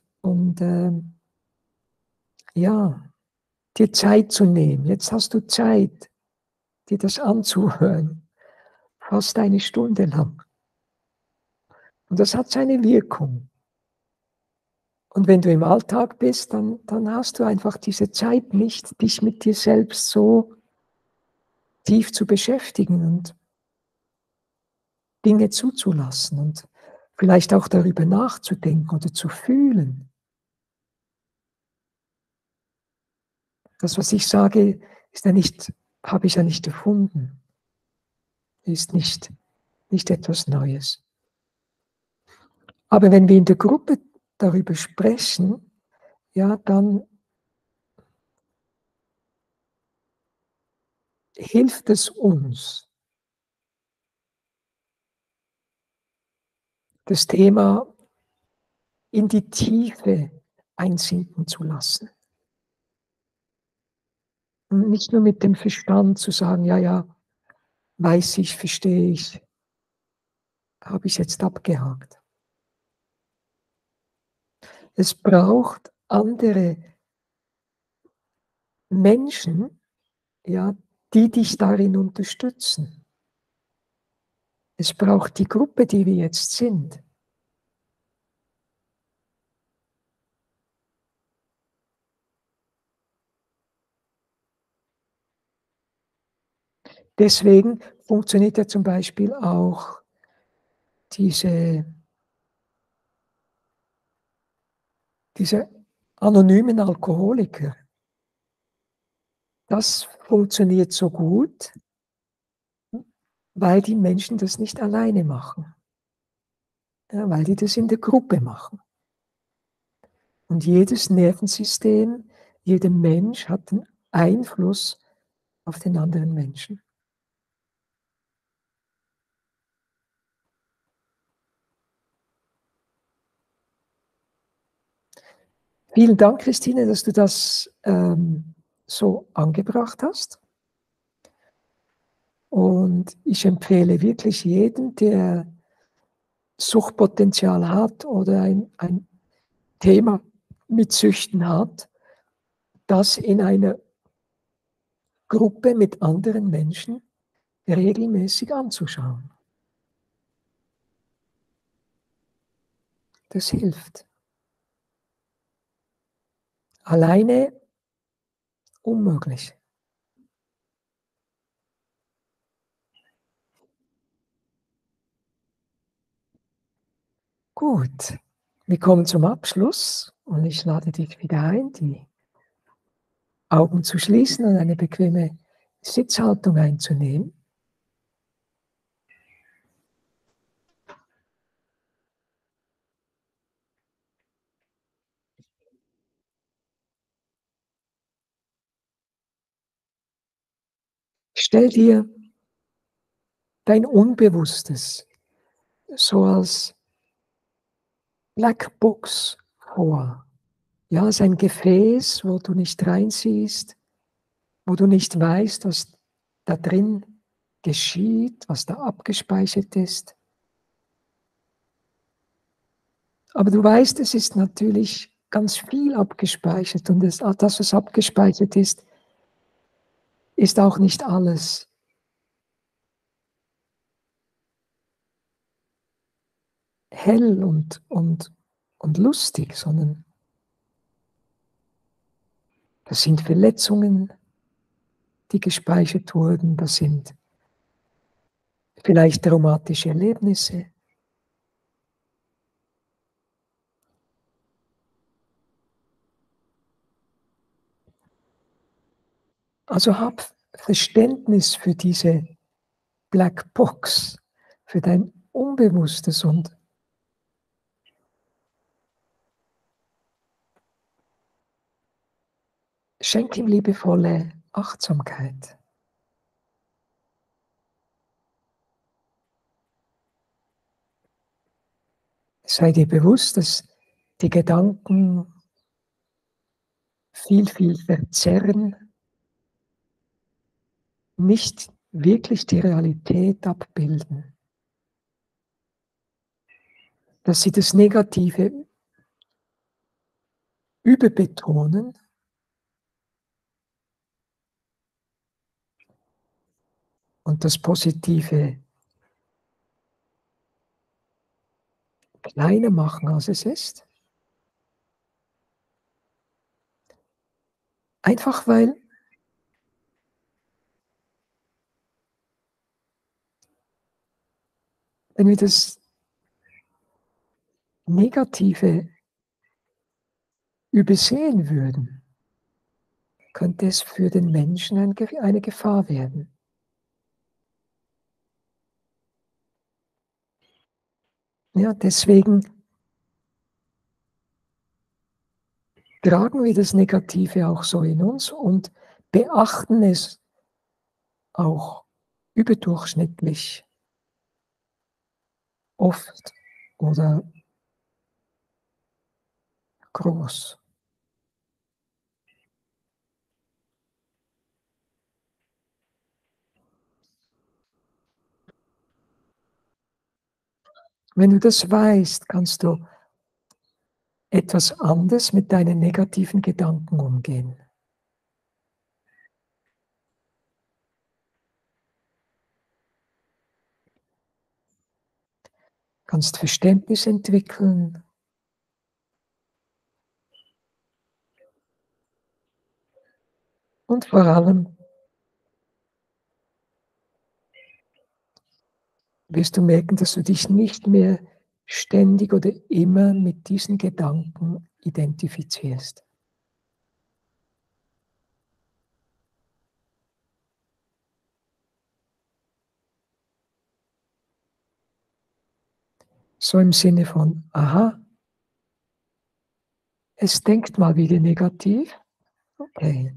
Speaker 1: ja, dir Zeit zu nehmen. Jetzt hast du Zeit, dir das anzuhören, fast eine Stunde lang. Und das hat seine Wirkung. Und wenn du im Alltag bist, dann hast du einfach diese Zeit nicht, dich mit dir selbst so tief zu beschäftigen und Dinge zuzulassen und vielleicht auch darüber nachzudenken oder zu fühlen. Das, was ich sage, ist ja nicht, habe ich ja nicht erfunden, ist nicht etwas Neues. Aber wenn wir in der Gruppe darüber sprechen, ja, dann hilft es uns, das Thema in die Tiefe einsinken zu lassen. Und nicht nur mit dem Verstand zu sagen, ja, ja, weiß ich, verstehe ich, habe ich jetzt abgehakt. Es braucht andere Menschen, ja, die dich darin unterstützen. Es braucht die Gruppe, die wir jetzt sind. Deswegen funktioniert ja zum Beispiel auch diese anonymen Alkoholiker. Das funktioniert so gut, weil die Menschen das nicht alleine machen, ja, weil die das in der Gruppe machen. Und jedes Nervensystem, jeder Mensch hat einen Einfluss auf den anderen Menschen. Vielen Dank, Christine, dass du das so angebracht hast. Und ich empfehle wirklich jedem, der Suchtpotenzial hat oder ein Thema mit Süchten hat, das in einer Gruppe mit anderen Menschen regelmäßig anzuschauen. Das hilft. Alleine unmöglich. Gut, wir kommen zum Abschluss und ich lade dich wieder ein, die Augen zu schließen und eine bequeme Sitzhaltung einzunehmen. Stell dir dein Unbewusstes so als Blackbox vor. Ja, es ist ein Gefäß, wo du nicht reinsiehst, wo du nicht weißt, was da drin geschieht, was da abgespeichert ist. Aber du weißt, es ist natürlich ganz viel abgespeichert und das, was abgespeichert ist auch nicht alles hell und lustig, sondern das sind Verletzungen, die gespeichert wurden, das sind vielleicht traumatische Erlebnisse. Also hab Verständnis für diese Blackbox, für dein Unbewusstes und schenk ihm liebevolle Achtsamkeit. Sei dir bewusst, dass die Gedanken viel verzerren, nicht wirklich die Realität abbilden, dass sie das Negative überbetonen und das Positive kleiner machen, als es ist. Einfach weil, wenn wir das Negative übersehen würden, könnte es für den Menschen eine Gefahr werden. Ja, deswegen tragen wir das Negative auch so in uns und beachten es auch überdurchschnittlich oft oder groß. Wenn du das weißt, kannst du etwas anders mit deinen negativen Gedanken umgehen. Kannst Verständnis entwickeln und vor allem wirst du merken, dass du dich nicht mehr ständig oder immer mit diesen Gedanken identifizierst. So im Sinne von: „Aha, es denkt mal wieder negativ. Okay,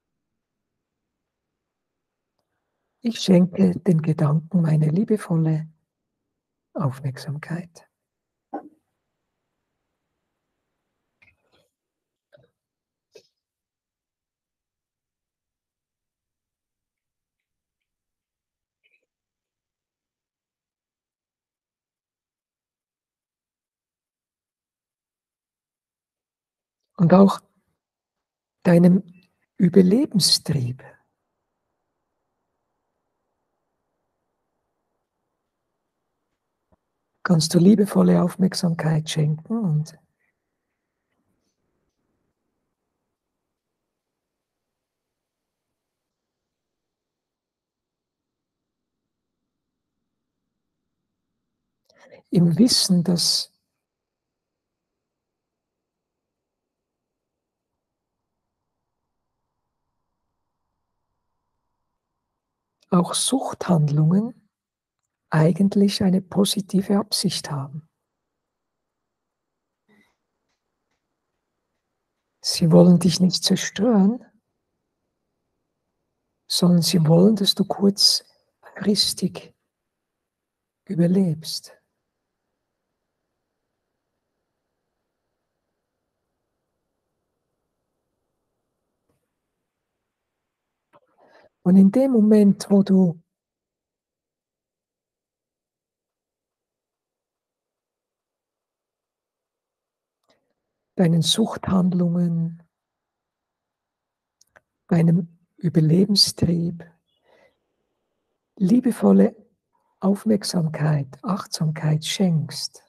Speaker 1: ich schenke den Gedanken meine liebevolle Aufmerksamkeit." Und auch deinem Überlebenstrieb kannst du liebevolle Aufmerksamkeit schenken und im Wissen, dass auch Suchthandlungen eigentlich eine positive Absicht haben. Sie wollen dich nicht zerstören, sondern sie wollen, dass du kurzfristig überlebst. Und in dem Moment, wo du deinen Suchthandlungen, deinem Überlebenstrieb liebevolle Aufmerksamkeit, Achtsamkeit schenkst,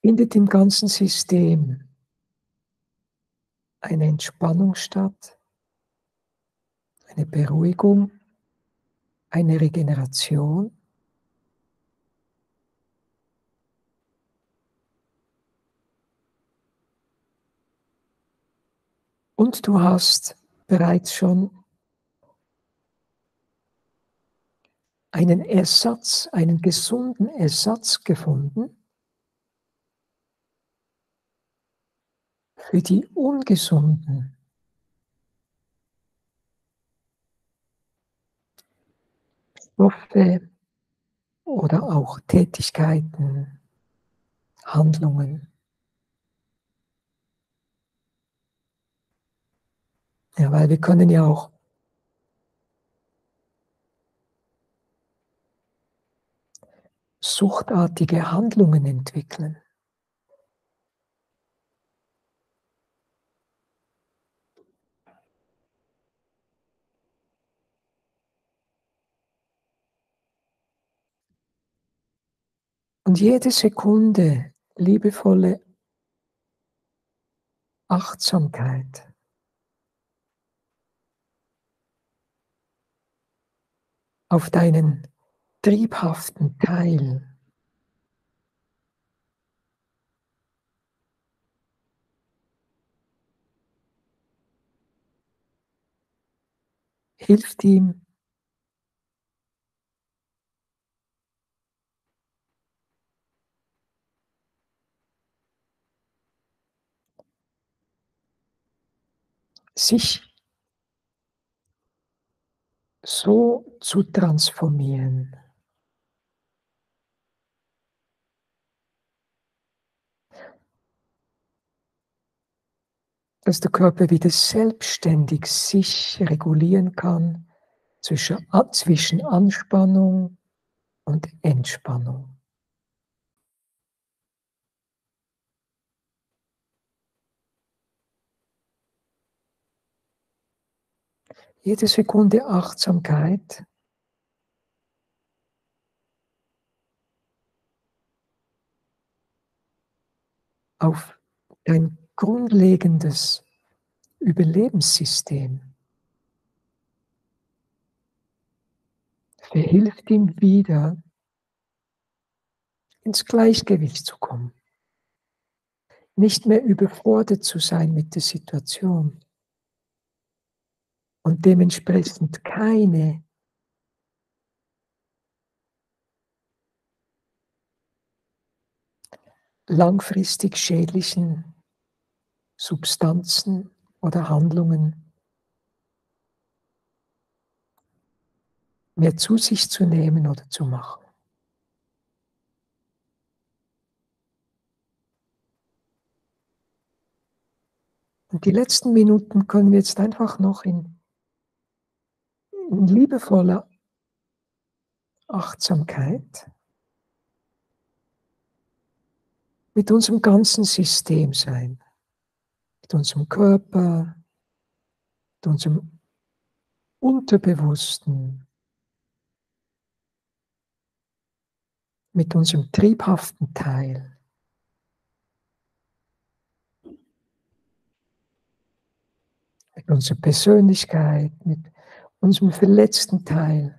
Speaker 1: findet im ganzen System eine Entspannung statt, eine Beruhigung, eine Regeneration. Und du hast bereits schon einen Ersatz, einen gesunden Ersatz gefunden für die ungesunden Stoffe oder auch Tätigkeiten, Handlungen. Ja, weil wir können ja auch suchtartige Handlungen entwickeln. Und jede Sekunde liebevolle Achtsamkeit auf deinen triebhaften Teil hilft ihm, sich so zu transformieren, dass der Körper wieder selbstständig sich regulieren kann zwischen Anspannung und Entspannung. Jede Sekunde Achtsamkeit auf dein grundlegendes Überlebenssystem verhilft ihm wieder, ins Gleichgewicht zu kommen, nicht mehr überfordert zu sein mit der Situation und dementsprechend keine langfristig schädlichen Substanzen oder Handlungen mehr zu sich zu nehmen oder zu machen. Und die letzten Minuten können wir jetzt einfach noch in liebevoller Achtsamkeit mit unserem ganzen System sein, mit unserem Körper, mit unserem Unterbewussten, mit unserem triebhaften Teil, mit unserer Persönlichkeit, mit unserem verletzten Teil.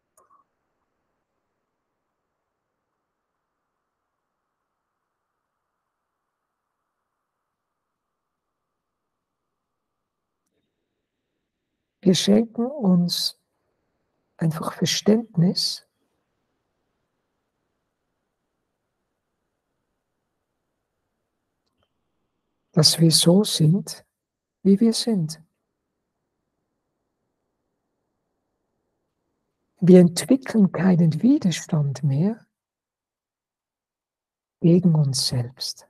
Speaker 1: Wir schenken uns einfach Verständnis, dass wir so sind, wie wir sind. Wir entwickeln keinen Widerstand mehr gegen uns selbst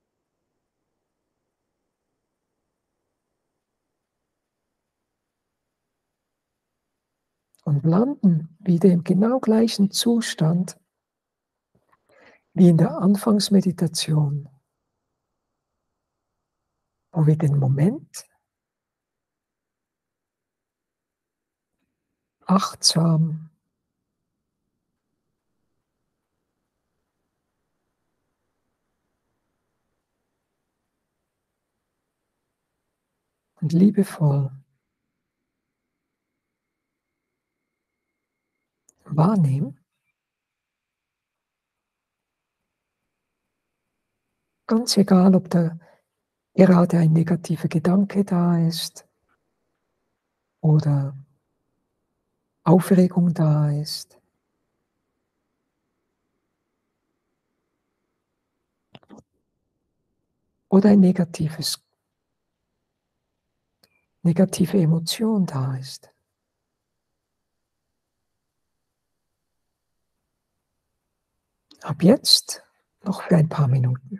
Speaker 1: und landen wieder im genau gleichen Zustand wie in der Anfangsmeditation, wo wir den Moment achtsam und liebevoll wahrnehme, ganz egal, ob da gerade ein negativer Gedanke da ist oder Aufregung da ist oder ein negative Emotion da ist. Ab jetzt noch für ein paar Minuten.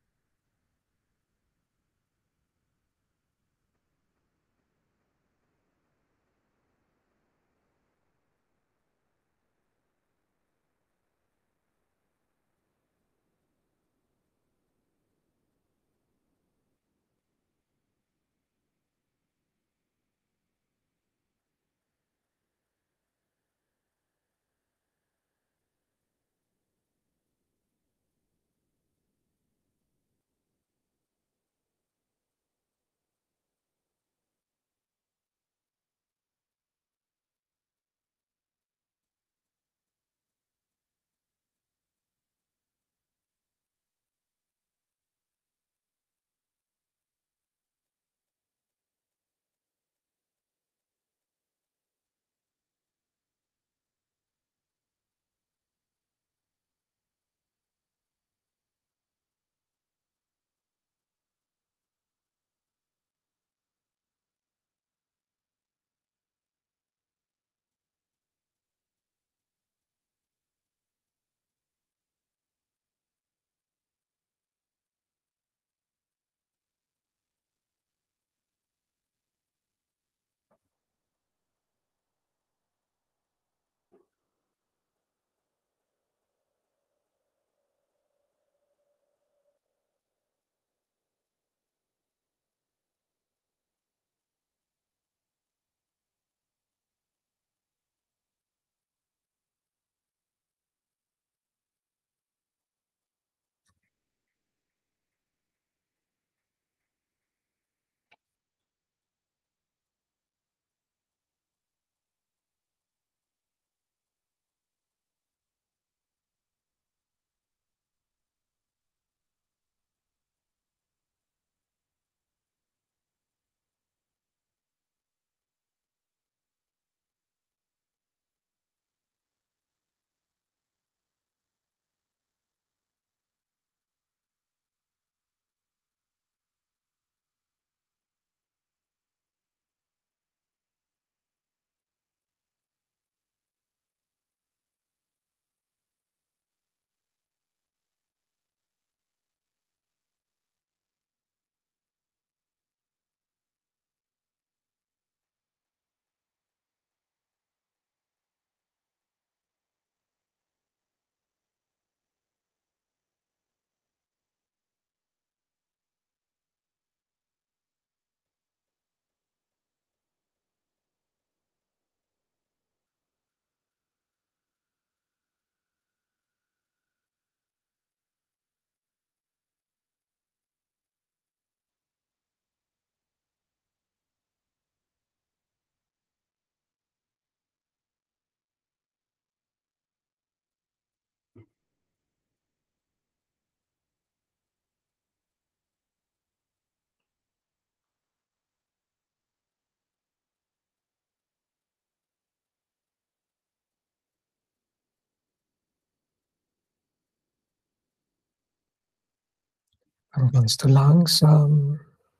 Speaker 1: Dann kannst du langsam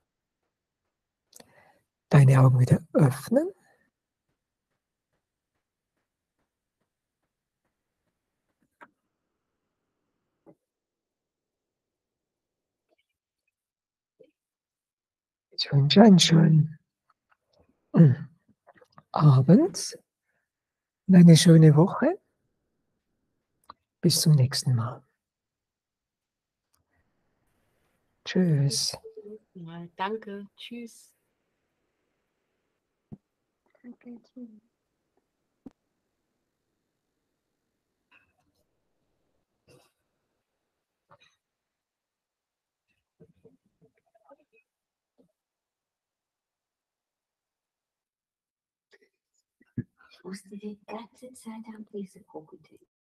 Speaker 1: deine Augen wieder öffnen. Ich wünsche einen schönen Abend und eine schöne Woche. Bis zum nächsten Mal. Tschüss.
Speaker 2: Bis zum nächsten Mal. Danke. Tschüss.
Speaker 3: musste die ganze Zeit am Risiko denken.